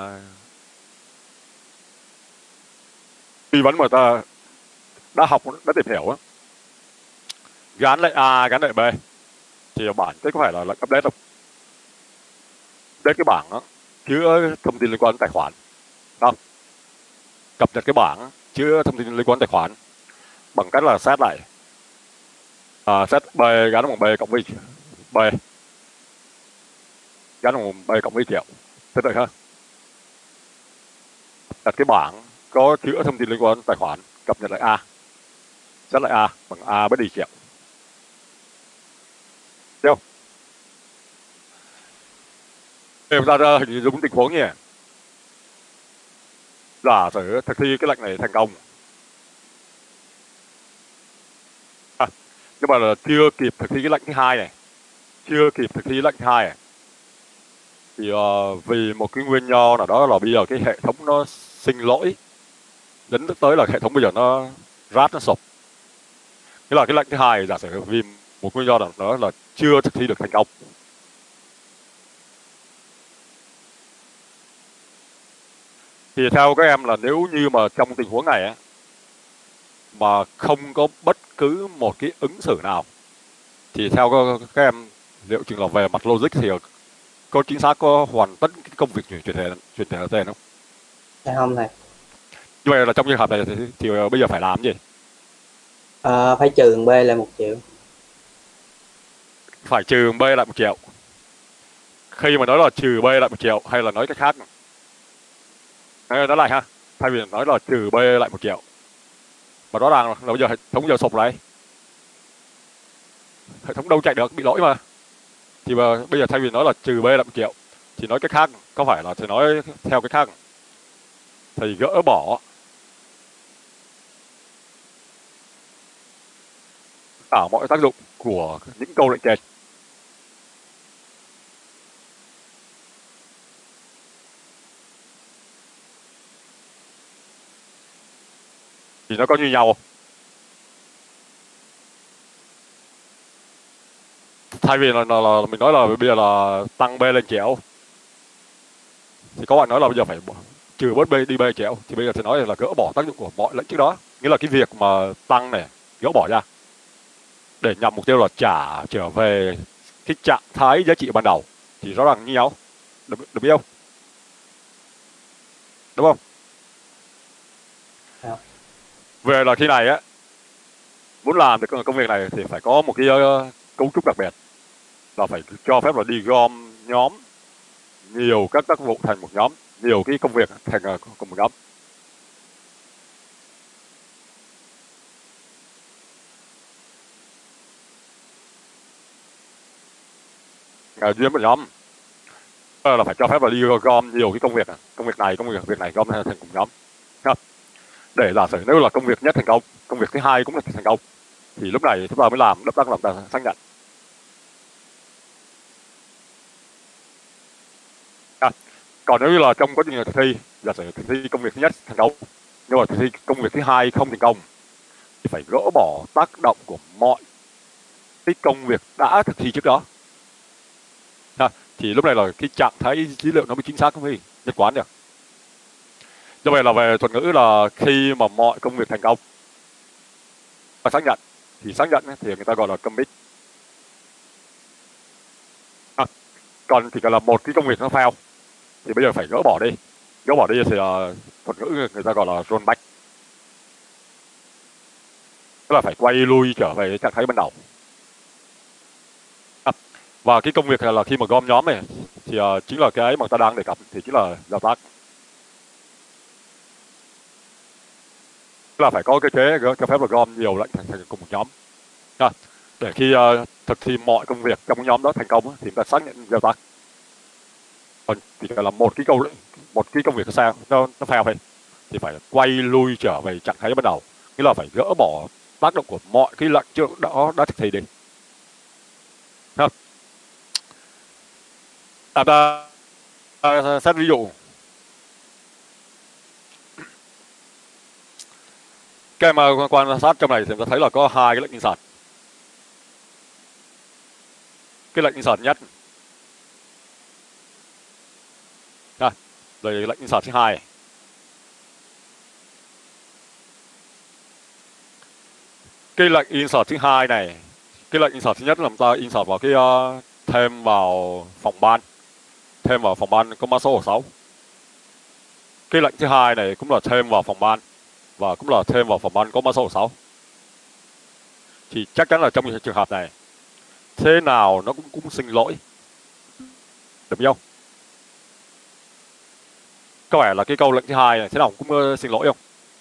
nghi vấn mà ta đã học, đã tìm hiểu á, gán lại A, gán lại B thì bản chất có phải là lệnh update không? Update cái bảng đó, chứa thông tin liên quan đến tài khoản, không? Cập nhật cái bảng chứa thông tin liên quan đến tài khoản bằng cách là set lại, set B gắn bằng B cộng với B, gắn bằng B cộng với triệu, thế này ha. Đặt cái bảng có chứa thông tin liên quan đến tài khoản, cập nhật lại A, set lại A bằng A bất đi triệu. Thấy không? Để ra hình dung tình huống nhỉ. Giả sử thực thi cái lệnh này thành công, nhưng mà là chưa kịp thực thi cái lệnh thứ hai này, chưa kịp thực thi lệnh thứ hai này, thì vì một cái nguyên do nào đó là bây giờ cái hệ thống nó sinh lỗi, đến tới là hệ thống bây giờ nó rát, nó sụp. Thế là cái lệnh thứ hai giả sử vì một nguyên do nào đó là chưa thực thi được thành công, thì theo các em là nếu như mà trong tình huống này á, mà không có bất cứ một cái ứng xử nào, thì theo các em liệu chừng là về mặt logic thì có chính xác, có hoàn tất cái công việc chuyển tiền tiền không? Không thầy. Như vậy là trong trường hợp này thì bây giờ phải làm gì? Phải trừ B lại 1 triệu. Phải trừ B lại 1 triệu. Khi mà nói là trừ B lại 1 triệu hay là nói cách khác? Nói lại ha. Thay vì nói là trừ B lại 1 triệu. Mà rõ ràng là bây giờ hệ thống giờ sụp lại. hệ thống đâu chạy được, bị lỗi mà. Thì bây giờ thay vì nói là trừ B là 1 triệu thì nói cái khác, có phải là thầy nói theo cái khác, thầy gỡ bỏ cả mọi tác dụng của những câu lệnh trên. Thì nó có như nhau không? Thay vì là mình nói là bây giờ là tăng B lên chéo thì các bạn nói là bây giờ phải trừ bớt B đi B chéo, thì bây giờ thầy nói là gỡ bỏ tác dụng của mọi lệnh trước đó, nghĩa là cái việc mà tăng này gỡ bỏ ra để nhằm mục tiêu là trở về cái trạng thái giá trị ban đầu, thì rõ ràng như nhau, được biết không? Đúng không? Dạ. Về là khi này á, muốn làm được công việc này thì phải có một cái cấu trúc đặc biệt, là phải cho phép là đi gom nhóm nhiều các tác vụ thành một nhóm, nhiều cái công việc thành cùng một nhóm. Duyên một nhóm là phải cho phép là đi gom nhiều cái công việc này, việc này gom thành cùng nhóm. Để giả sử nếu là công việc nhất thành công, công việc thứ hai cũng là thành công, thì lúc này chúng ta mới làm đắp tác làm xác nhận. Còn nếu như là trong quá trình thực thi, giả sử thực thi công việc thứ nhất thành công nhưng mà thực thi công việc thứ hai không thành công, thì phải gỡ bỏ tác động của mọi cái công việc đã thực thi trước đó. Thì lúc này là cái trạng thái dữ liệu nó mới chính xác, không phải nhất quán được. Do vậy là về thuật ngữ là khi mà mọi công việc thành công và xác nhận, thì xác nhận thì người ta gọi là commit. Còn thì là một cái công việc nó fail thì bây giờ phải gỡ bỏ đi thì thuật ngữ người ta gọi là rollback, tức là phải quay lui trở về trạng thái ban đầu. Và cái công việc là khi mà gom nhóm này thì chính là cái mà ta đang đề cập, thì chính là giao tác, tức là phải có cái chế cho phép là gom nhiều lệnh thành cùng một nhóm, để khi thực thi mọi công việc trong nhóm đó thành công thì người ta xác nhận giao tác. Còn chỉ là một cái công việc nó fail thôi thì phải quay lui trở về trạng thái ban đầu, nghĩa là phải gỡ bỏ tác động của mọi cái lệnh trước đó đã thực thi đi. Ta xét ví dụ cái mà quan sát trong này thì ta thấy là có hai cái lệnh insert. Cái lệnh insert nhất rồi lệnh insert thứ hai. Cái lệnh insert thứ hai này, cái lệnh insert thứ nhất là ta insert vào cái thêm vào phòng ban có mã số 6. Cái lệnh thứ hai này cũng là thêm vào phòng ban và cũng là thêm vào phòng ban có mã số 6. Thì chắc chắn là trong trường hợp này thế nào nó cũng sinh lỗi, được không? Có vẻ là cái câu lệnh thứ hai này thế nào cũng sinh lỗi không?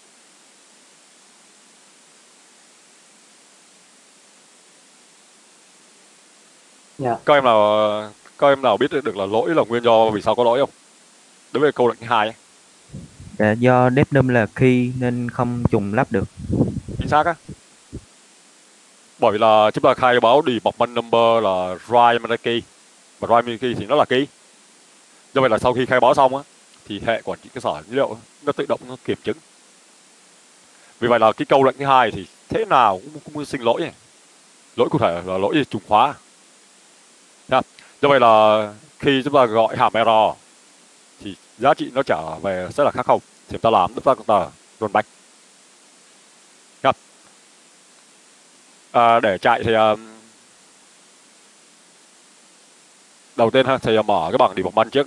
Dạ. Các em nào biết được là lỗi là nguyên do vì sao có lỗi không? Đối với câu lệnh thứ hai ấy. Dạ, do depenum là key nên không trùng lắp được. Chính xác á. Bởi vì là chúng ta khai báo development number là primary key, và primary key thì nó là key. Do vậy là sau khi khai báo xong á thì hệ quản trị cơ sở dữ liệu nó tự động nó kiểm chứng. Vì vậy là cái câu lệnh thứ hai thì thế nào cũng sinh lỗi này. Lỗi cụ thể là lỗi trùng khóa. Do vậy là khi chúng ta gọi hàm error thì giá trị nó trở về sẽ là khác không, thì chúng ta làm chúng ta rollback. Để chạy thì đầu tiên thầy mở cái bảng development trước.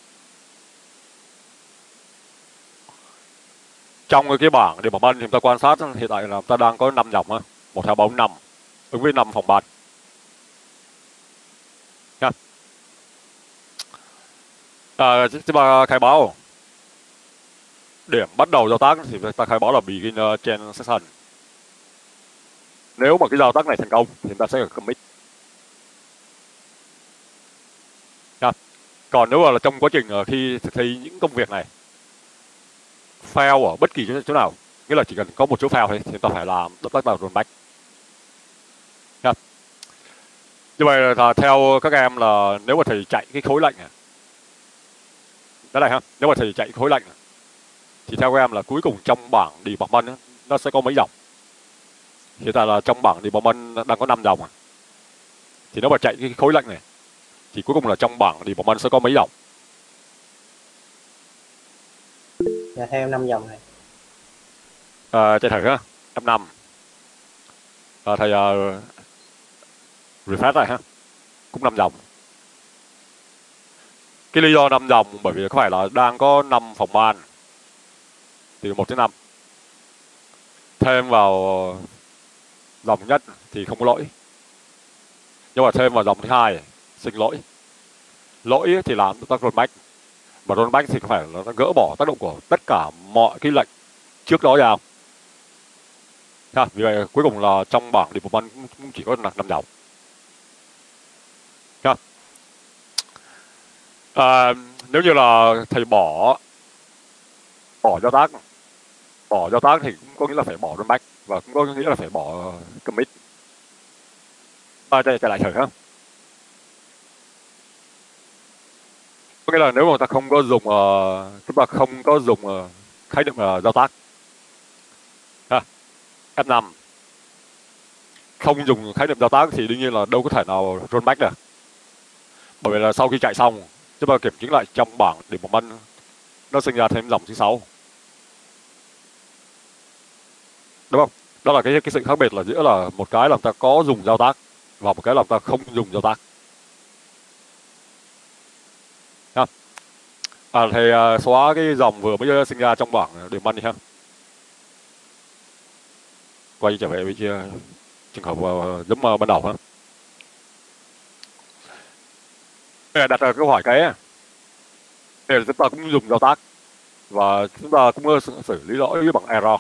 Trong cái bảng development thì chúng ta quan sát hiện tại là chúng ta đang có 5 dòng, 1, 2, 3, 4, 5 ứng với 5 phòng ban. Chúng ta khai báo điểm bắt đầu giao tác thì ta khai báo là begin transaction. Nếu mà cái giao tác này thành công thì chúng ta sẽ commit. Còn nếu mà là trong quá trình khi thực thi những công việc này fail ở bất kỳ chỗ nào, nghĩa là chỉ cần có một chỗ fail thôi thì ta phải làm động tác rollback. Như vậy là theo các em là nếu mà thầy chạy cái khối lệnh này, đó này ha, nếu mà thầy chạy khối lệnh này, thì theo các em là cuối cùng trong bảng development nó sẽ có mấy dòng? Hiện tại là trong bảng development đang có 5 dòng. Thì nếu mà chạy cái khối lệnh này thì cuối cùng là trong bảng development sẽ có mấy dòng? Dạ, theo 5 dòng này. Chạy thử ha, F5. Thầy refresh lại ha, cũng 5 dòng. Cái lý do 5 dòng bởi vì có phải là đang có 5 phòng ban từ 1 đến 5. Thêm vào dòng nhất thì không có lỗi, nhưng mà thêm vào dòng thứ hai sinh lỗi. Lỗi thì làm tác rollback, và rollback thì có phải là nó gỡ bỏ tác động của tất cả mọi cái lệnh trước đó ra không? Vì vậy cuối cùng là trong bảng development cũng chỉ có 5 dòng. Nếu như là thầy bỏ giao tác thì cũng có nghĩa là phải bỏ rollback, và cũng có nghĩa là phải bỏ commit. Chạy lại thử ha. Có nghĩa là nếu mà ta không có dùng chúng ta không có dùng khái niệm giao tác F5 không dùng khái niệm giao tác thì đương nhiên là đâu có thể nào rollback được, bởi vì là sau khi chạy xong chúng ta kiểm chứng lại trong bảng development nó sinh ra thêm dòng thứ 6, đúng không? Đó là cái sự khác biệt là giữa là một cái làm ta có dùng giao tác và một cái làm ta không dùng giao tác. Thầy xóa cái dòng vừa mới sinh ra trong bảng development đi ha. Quay trở về với trường hợp giống ban đầu ha. Đặt ra câu hỏi cái thì chúng ta cũng dùng giao tác và chúng ta cũng xử lý lỗi bằng error.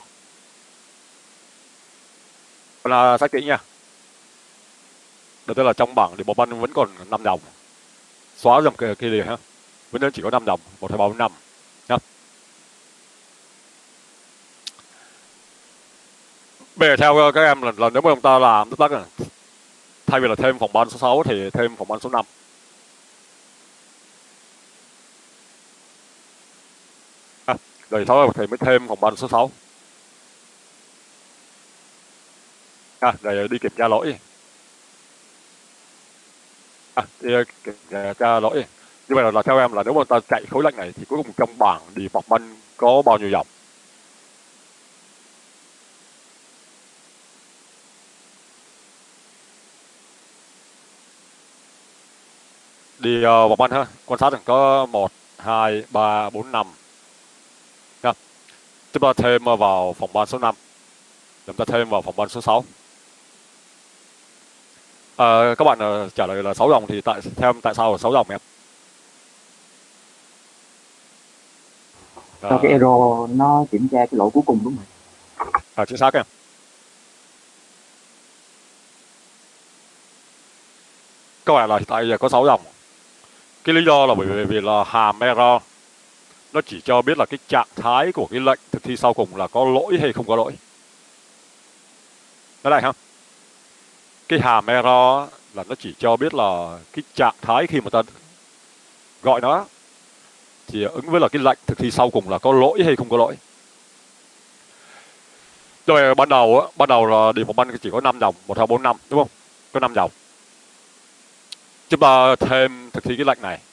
Là sách kỹ nha. Đầu tiên là trong bảng thì development vẫn còn 5 dòng. Xóa dòng kia đi ha. Vẫn chỉ có 5 dòng, 1, 2, 3, 4, 5 nhá. Bây giờ theo các em là nếu mà chúng ta làm tất tắc thay vì là thêm phòng ban số 6 thì thêm phòng ban số 5. Rồi sau đó thì mới thêm phòng ban số 6. Rồi đi kiểm tra lỗi. Đi kiểm tra lỗi. Như vậy là theo em là nếu mà ta chạy khối lệnh này thì cuối cùng trong bảng development có bao nhiêu dòng? Đi vòng ban ha, quan sát có 1, 2, 3, 4, 5. Chúng ta thêm vào phòng ban số 5. Chúng ta thêm vào phòng ban số 6. Các bạn trả lời là 6 dòng thì tại sao là 6 dòng em? Cho cái error nó kiểm tra cái lỗi cuối cùng đúng không? Chính xác em. Các bạn là tại giờ có 6 dòng. Cái lý do là bởi vì là hàm error nó chỉ cho biết là cái trạng thái của cái lệnh thực thi sau cùng là có lỗi hay không có lỗi. Đó này ha. Cái hàm error là nó chỉ cho biết là cái trạng thái khi mà ta gọi nó thì ứng với là cái lệnh thực thi sau cùng là có lỗi hay không có lỗi. Rồi ban đầu là development chỉ có 5 dòng, 1, 2, 4, 5 đúng không? Có 5 dòng. Chúng ta thêm thực thi cái lệnh này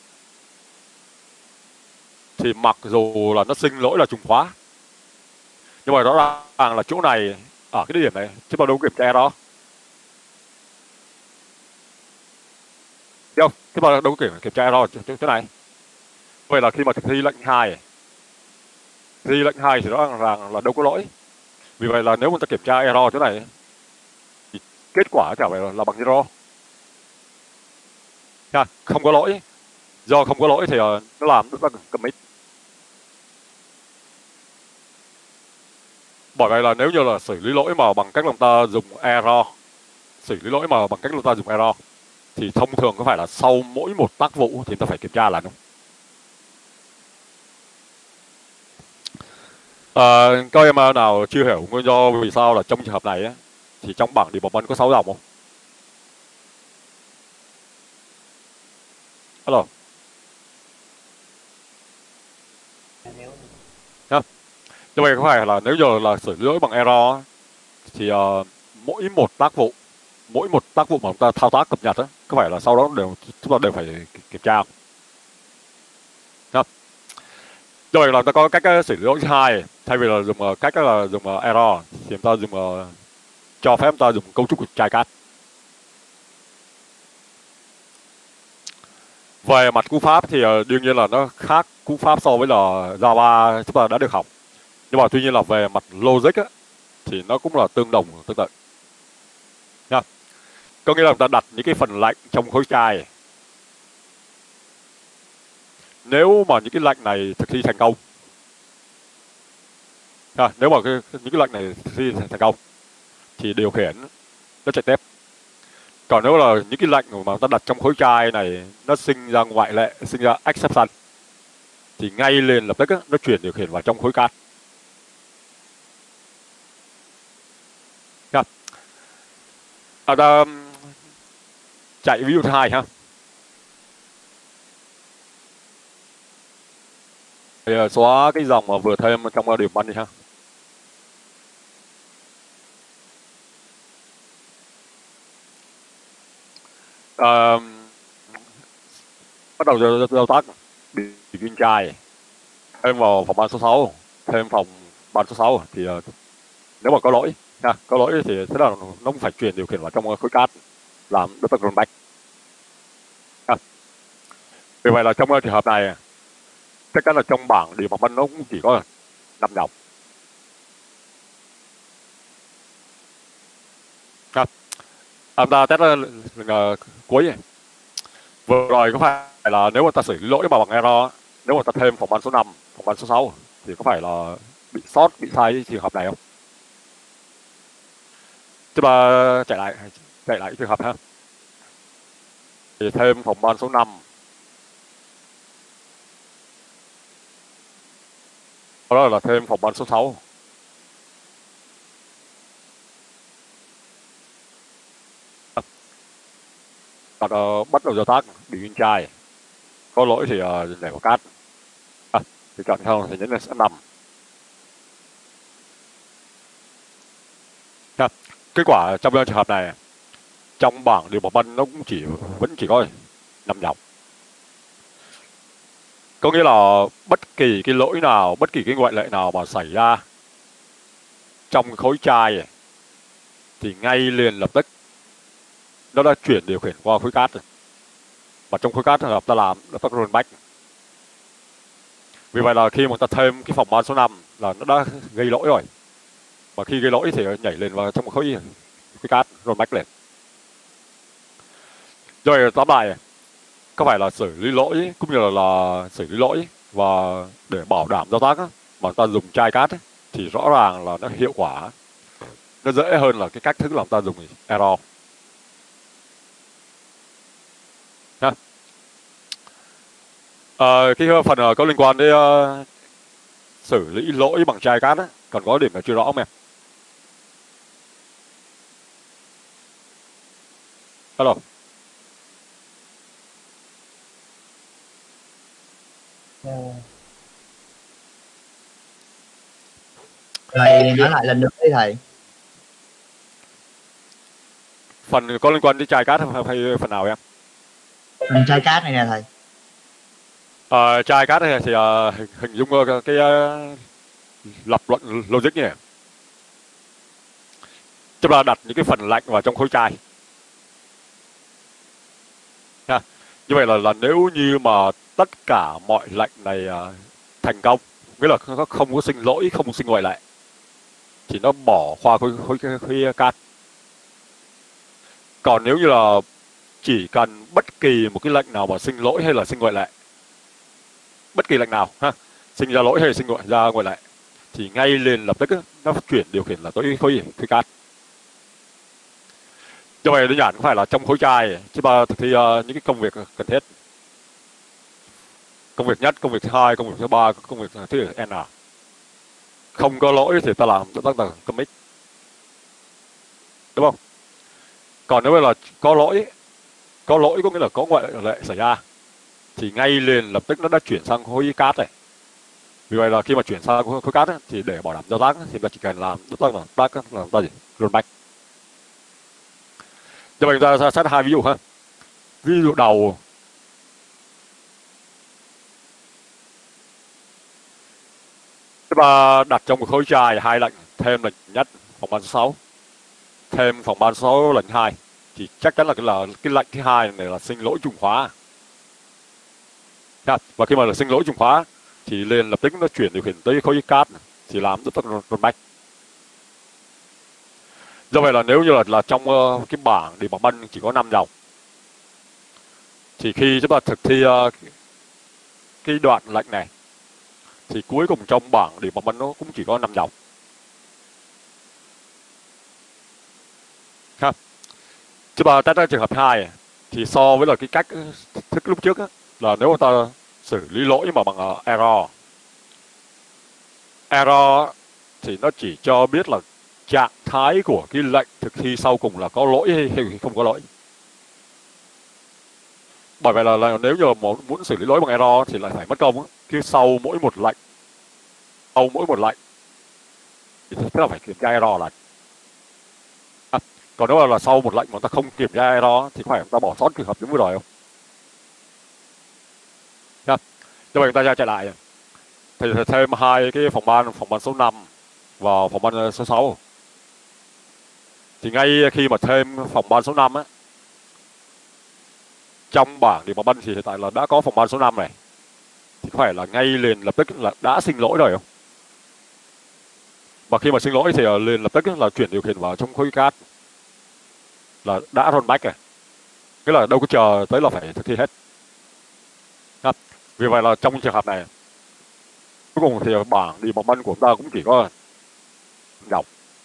thì mặc dù là nó sinh lỗi là trùng khóa, nhưng mà rõ ràng là chỗ này ở cái địa điểm này chúng ta đâu có kiểm tra đó. Đúng không? Chúng ta đâu có kiểm tra error chỗ này. Vậy là khi mà thực thi lệnh 2 thì rõ ràng là đâu có lỗi. Vì vậy là nếu mà ta kiểm tra error chỗ này thì kết quả trả về là bằng zero. Không có lỗi. Do không có lỗi thì nó làm nó commit. Bởi vậy là nếu như là xử lý lỗi mà bằng cách chúng ta dùng error, thì thông thường có phải là sau mỗi một tác vụ thì ta phải kiểm tra lại không? Các em nào chưa hiểu nguyên do vì sao là trong trường hợp này ấy, thì trong bảng development có 6 dòng không? Alo. Như vậy có phải là nếu giờ là xử lý lỗi bằng error thì mỗi một tác vụ mà chúng ta thao tác cập nhật á, có phải là sau đó chúng ta đều phải kiểm tra không? Như vậy là ta có cách xử lý lỗi thứ hai, thay vì là dùng cách là dùng error thì chúng ta dùng cho phép chúng ta dùng cấu trúc của try catch. Về mặt cú pháp thì đương nhiên là nó khác cú pháp so với là Java chúng ta đã được học. Nhưng mà tuy nhiên là về mặt logic á, thì nó cũng là tương tự. Nha. Có nghĩa là ta đặt những cái phần lệnh trong khối try. Nếu mà những cái lệnh này thực thi thành công, nếu mà những cái lệnh này thực thi thành công thì điều khiển nó chạy tiếp. Còn nếu là những cái lệnh mà ta đặt trong khối try này nó sinh ra ngoại lệ, sinh ra exception, thì ngay liền lập tức á, nó chuyển điều khiển vào trong khối catch. Ta chạy ví dụ thứ hai ha. Thì xóa cái dòng mà vừa thêm trong điểm bắn đi ha. Bắt đầu giao tác begin try, thêm vào phòng ban số 6, thêm phòng ban số 6 thì nếu mà có lỗi thì thế là nó cũng phải chuyển điều khiển vào trong khối catch làm double rollback. Vì vậy là trong trường hợp này chắc chắn là trong bảng điểm bắn nó cũng chỉ có 5 dòng. Ta test cuối vừa rồi có phải là nếu mà ta xử lý lỗi mà bằng error, nếu mà ta thêm phòng ban số 5, phòng ban số 6 thì có phải là bị sót, bị sai cái trường hợp này không? Chúng ta chạy lại trường hợp ha. Thì thêm phòng ban số 5, đó là thêm phòng ban số 6. Còn bắt đầu giao tác begin try, có lỗi thì nhảy vào catch, thì chọn theo thì nhấn lên F5. Kết quả trong trường hợp này trong bảng điều bảng bân nó cũng vẫn chỉ có 5 dòng. Có nghĩa là bất kỳ cái lỗi nào, bất kỳ cái ngoại lệ nào mà xảy ra trong khối try thì ngay liền lập tức nó đã chuyển điều khiển qua khối catch rồi. Và trong khối catch là ta làm double rollback. Vì vậy là khi mà ta thêm cái phòng ban số 5 là nó đã gây lỗi rồi. Và khi gây lỗi thì nhảy lên vào trong khối catch rollback lên. Rồi tóm lại, có phải là xử lý lỗi cũng như là xử lý lỗi và để bảo đảm giao tác á, mà ta dùng try catch thì rõ ràng là nó hiệu quả, nó dễ hơn là cái cách thức làm ta dùng error. Cái phần có liên quan đến xử lý lỗi bằng try catch còn có điểm là chưa rõ không em? Hello. Thầy nói lại lần nữa đi thầy. Phần có liên quan đến try catch hay phần nào em? Phần try catch này nè thầy. Try catch này thì hình dung cái lập luận logic như này. Chúng ta đặt những cái phần lệnh vào trong khối try. Như vậy là nếu như mà tất cả mọi lệnh này thành công, nghĩa là nó không có sinh lỗi, không có sinh ngoại lệ, thì nó bỏ qua khối catch. Còn nếu như là chỉ cần bất kỳ một cái lệnh nào mà sinh lỗi hay là sinh ngoại lệ, bất kỳ lệnh nào sinh ra lỗi hay sinh ra ngoại lệ, thì ngay liền lập tức nó chuyển điều khiển là tới khối catch. Do vậy đơn giản không phải là trong khối trai chứ mà thực thi những cái công việc cần thiết. Công việc nhất, công việc thứ hai, công việc thứ ba, công việc thứ n. Không có lỗi thì ta làm tất cả commit, đúng không? Còn nếu là có lỗi có nghĩa là có ngoại lệ xảy ra thì ngay liền lập tức nó đã chuyển sang khối cát này. Vì vậy là khi mà chuyển sang khối cát ấy, thì để bảo đảm giao tác thì ta chỉ cần làm làm ta gì rollback. Cho mình ta xét hai ví dụ ha. Ví dụ đầu chúng ta đặt trong một khối trai hai lệnh, thêm lệnh nhất phòng ban số 6, thêm phòng ban số 6 lệnh 2 thì chắc chắn là cái lệnh thứ hai này là sinh lỗi trùng khóa. Và khi mà là sinh lỗi trùng khóa thì liền lập tức nó chuyển điều khiển tới khối cát thì làm rất rollback. Do vậy là nếu như là trong cái bảng debug button chỉ có 5 dòng thì khi chúng ta thực thi cái đoạn lệnh này thì cuối cùng trong bảng debug button nó cũng chỉ có 5 dòng. Ha. Chứ mà test trường hợp 2 thì so với là cái cách thức lúc trước á, là nếu mà ta xử lý lỗi mà bằng error thì nó chỉ cho biết là trạng thái của cái lệnh thực thi sau cùng là có lỗi hay không có lỗi. Bởi vậy là nếu như muốn xử lý lỗi bằng error thì lại phải mất công. Cứ sau mỗi một lệnh thì tức là phải kiểm tra error lại. Còn nếu là sau một lệnh mà ta không kiểm tra error thì có phải ta bỏ sót trường hợp giống vừa rồi không? Cho vậy ta chạy lại thì thêm hai cái phòng ban số 5 và phòng ban số 6. Thì ngay khi mà thêm phòng ban số 5 á, trong bảng debug button thì hiện tại là đã có phòng ban số 5 này, thì có phải là ngay liền lập tức là đã sinh lỗi rồi không? Và khi mà sinh lỗi thì liền lập tức là chuyển điều khiển vào trong khối cát là đã rollback rồi, nghĩa là đâu có chờ tới là phải thực thi hết. Vì vậy là trong trường hợp này cuối cùng thì bảng debug button của chúng ta cũng chỉ có dòng.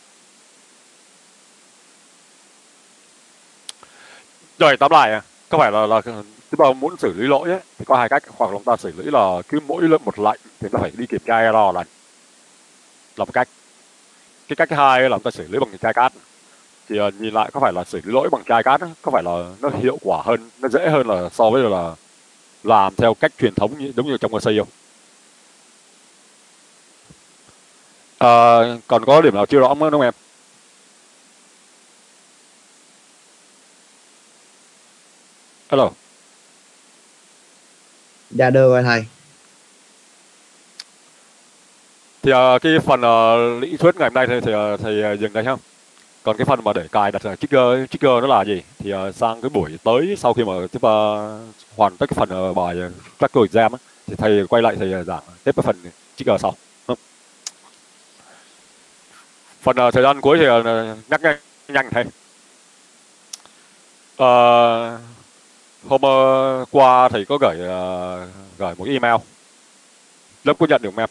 Rồi tóm lại có phải là chúng ta muốn xử lý lỗi ấy, thì có hai cách, hoặc là chúng ta xử lý là cứ mỗi một lệnh thì nó phải đi kiểm tra error là một cách. Cái cách thứ hai là chúng ta xử lý bằng chai cát. Thì nhìn lại có phải là xử lý lỗi bằng chai cát có phải là nó hiệu quả hơn, nó dễ hơn là so với là làm theo cách truyền thống giống như trong GC không? Còn có điểm nào chưa rõ không em? Hello. Dạ được rồi thầy. Thì cái phần lý thuyết ngày hôm nay thì thầy dừng đây không? Còn cái phần mà để cài đặt trigger nó là gì? Thì sang cái buổi tới sau khi mà chúng ta hoàn tất cái phần bài practical exam á, thì thầy quay lại thầy giảng tiếp cái phần trigger sau. Phần thời gian cuối thì nhắc nhanh thầy. Hôm qua thầy có gửi một email. Lớp có nhận được không em?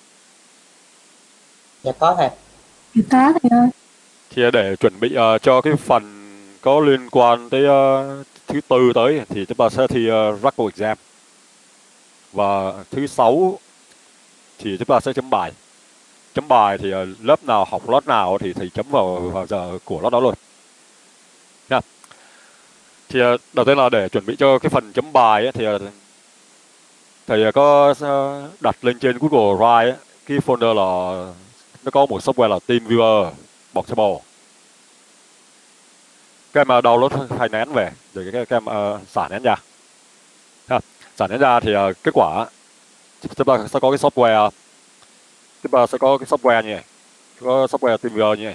Dạ có thầy. Dạ có thầy ơi. Thì để chuẩn bị cho cái phần có liên quan tới thứ tư tới thì chúng ta sẽ thi practical exam. Và thứ 6 thì chúng ta sẽ chấm bài. Chấm bài thì lớp nào học lớp nào thì thầy chấm vào giờ của lớp đó luôn. Nha. Thì đầu tiên là để chuẩn bị cho cái phần chấm bài ấy, thì thầy có đặt lên trên Google Drive ấy, cái folder là nó có một software là TeamViewer Portable. Các em download file nén về rồi các em xả nén ra. Xả nén ra thì kết quả chúng ta sẽ có cái software, chúng ta sẽ có cái software như này, có software TeamViewer như này.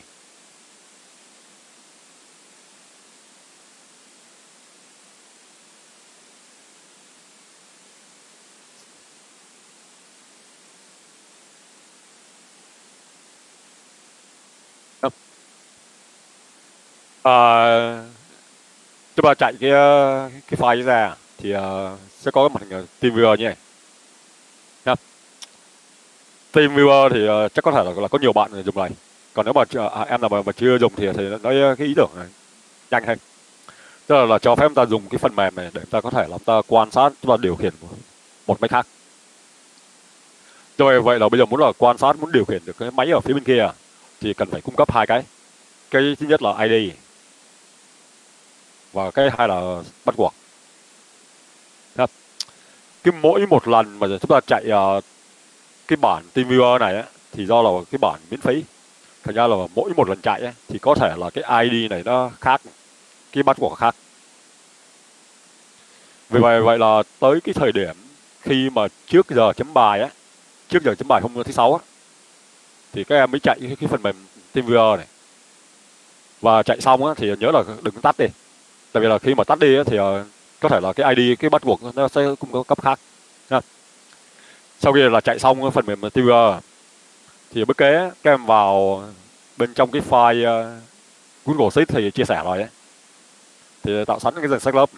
Chúng ta chạy cái file ra thì sẽ có cái màn hình TeamViewer như này. TeamViewer thì chắc có thể là có nhiều bạn dùng này. Còn nếu mà em nào mà chưa dùng thì nói cái ý tưởng này nhanh hơn. Tức là cho phép chúng ta dùng cái phần mềm này để chúng ta có thể làm ta quan sát, chúng ta điều khiển một máy khác. Rồi vậy là bây giờ muốn là quan sát, muốn điều khiển được cái máy ở phía bên kia thì cần phải cung cấp hai cái. Cái thứ nhất là ID và cái hai là bắt buộc. Cái mỗi một lần mà chúng ta chạy cái bản TeamViewer này á, thì do là cái bản miễn phí, thành ra là mỗi một lần chạy ấy, thì có thể là cái ID này nó khác, cái bắt buộc khác. Vì vậy là tới cái thời điểm khi mà trước giờ chấm bài á, trước giờ chấm bài hôm thứ Sáu á, thì các em mới chạy cái phần mềm TeamViewer này. Và chạy xong á, thì nhớ là đừng tắt đi. Tại vì là khi mà tắt đi á, thì có thể là cái ID, cái bắt buộc nó sẽ cung cấp khác. Sau khi là chạy xong phần mềm TeamViewer thì bước kế các em vào bên trong cái file Google Sheet thì chia sẻ rồi ấy, thì tạo sẵn cái danh sách lớp.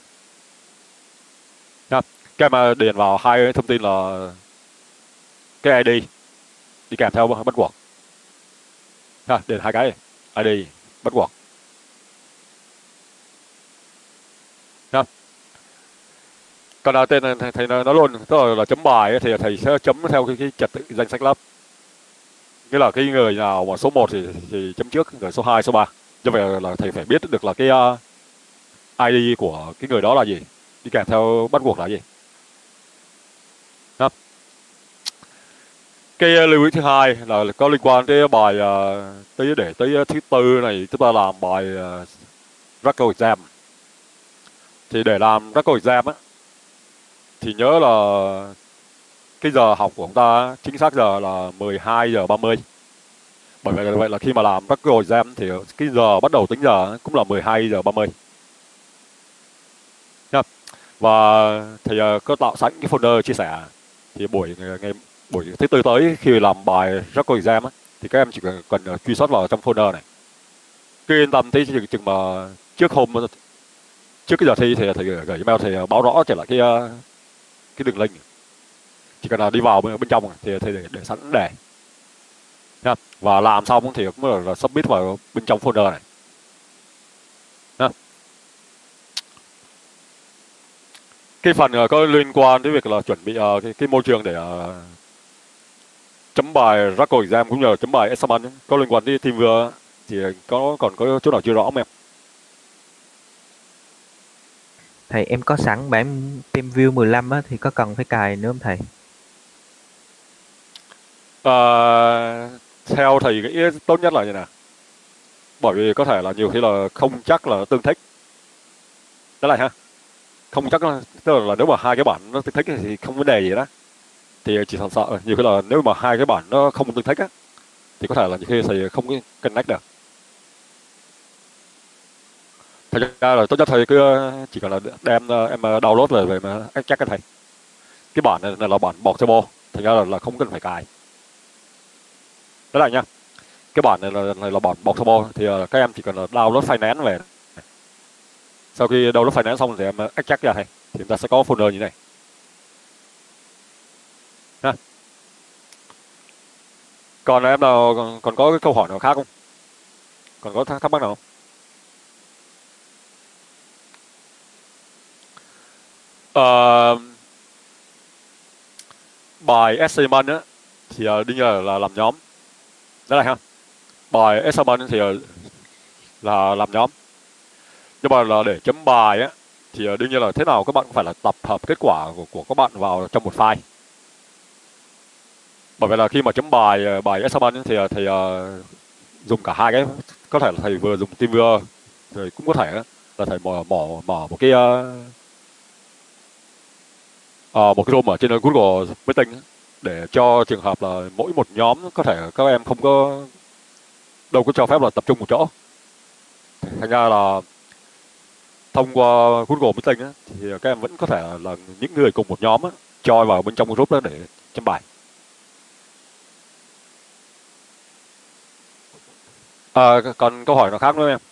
Các em điền vào hai thông tin là cái ID đi kèm theo bắt buộc. Điền hai cái ID bắt buộc. Còn tên thầy nó luôn, tức là chấm bài ấy, thì thầy sẽ chấm theo cái trật tự danh sách lớp. Nghĩa là cái người nào mà số 1 thì chấm trước, rồi số 2, số 3. Do vậy là thầy phải biết được là cái ID của cái người đó là gì, đi kèm theo bắt buộc là gì. Cái lưu ý thứ hai là có liên quan tới bài để tới thứ tư này chúng ta làm bài Racco Exam. Thì để làm Racco Exam á, thì nhớ là cái giờ học của chúng ta chính xác giờ là 12:30. Bởi vậy là khi mà làm Racco Exam thì cái giờ bắt đầu tính giờ cũng là 12:30. Và thầy có tạo sẵn cái folder chia sẻ. Thì buổi thứ tư tới khi làm bài Racco Exam á, thì các em chỉ cần truy xuất vào trong folder này. Cứ yên tâm tí, chừng mà trước cái giờ thi thì thầy gửi email thì báo rõ trở lại cái đường link. Chỉ cần là đi vào bên trong thì thầy để sẵn đề. Và làm xong thì cũng là submit vào bên trong folder này. Cái phần có liên quan đến việc là chuẩn bị cái môi trường để chấm bài Racco Exam cũng như là chấm bài assignment có liên quan đến TeamViewer thì còn có chỗ nào chưa rõ không em? Thầy em có sẵn bản TeamViewer 15 á, thì có cần phải cài nữa không thầy? Theo thầy nghĩ tốt nhất là như nào? Bởi vì có thể là nhiều khi là không chắc là tương thích. Đó là ha. Không chắc tức là nếu mà hai cái bản nó tương thích thì không vấn đề gì đó. Thì chỉ sợ nhiều khi là nếu mà hai cái bản nó không tương thích á, thì có thể là nhiều khi thầy không connect được. Thật ra là tốt nhất thầy cứ chỉ cần là đem em download về mà check cái thầy. Cái bản này là bản bọc turbo, thành ra là không cần phải cài. Đó lại nha. Cái bản này là bản bọc turbo thì các em chỉ cần là download file nén về. Sau khi download file nén xong thì em extract ra thầy, thì chúng ta sẽ có folder như này. Ha. Còn em nào còn có cái câu hỏi nào khác không? Còn có thắc mắc nào không? Bài assignment á thì đương nhiên là làm nhóm. Đó là ha. Bài assignment thì là làm nhóm. Nhưng mà là để chấm bài á thì đương nhiên là thế nào các bạn cũng phải là tập hợp kết quả của các bạn vào trong một file. Bởi vậy là khi mà chấm bài assignment thì thầy dùng cả hai cái, có thể là thầy vừa dùng TeamViewer rồi cũng có thể là thầy mở một cái room ở trên Google Meeting để cho trường hợp là mỗi một nhóm có thể các em không có đâu có cho phép là tập trung một chỗ. Thành ra là thông qua Google Meeting thì các em vẫn có thể là những người cùng một nhóm join vào bên trong group đó để chấm bài. Còn câu hỏi nào khác nữa em?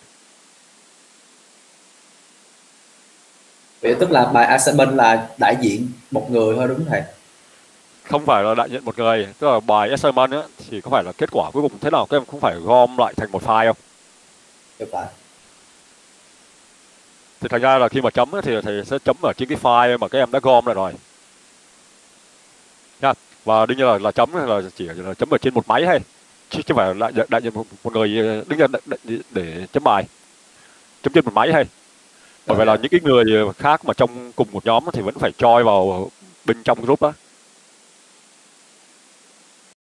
Vậy tức là bài assignment là đại diện một người thôi đúng không thầy? Không phải là đại diện một người, tức là bài assignment á thì có phải là kết quả cuối cùng thế nào các em cũng phải gom lại thành một file không? Được phải. Thì thành ra là khi mà chấm á, thì thầy sẽ chấm ở trên cái file mà các em đã gom lại rồi nha. Và đương nhiên là chấm là chỉ là chấm ở trên một máy hay, chứ chứ phải là đại diện một người đứng ra để chấm bài, chấm trên một máy hay. Bởi vậy là những cái người khác mà trong cùng một nhóm thì vẫn phải join vào bên trong group á,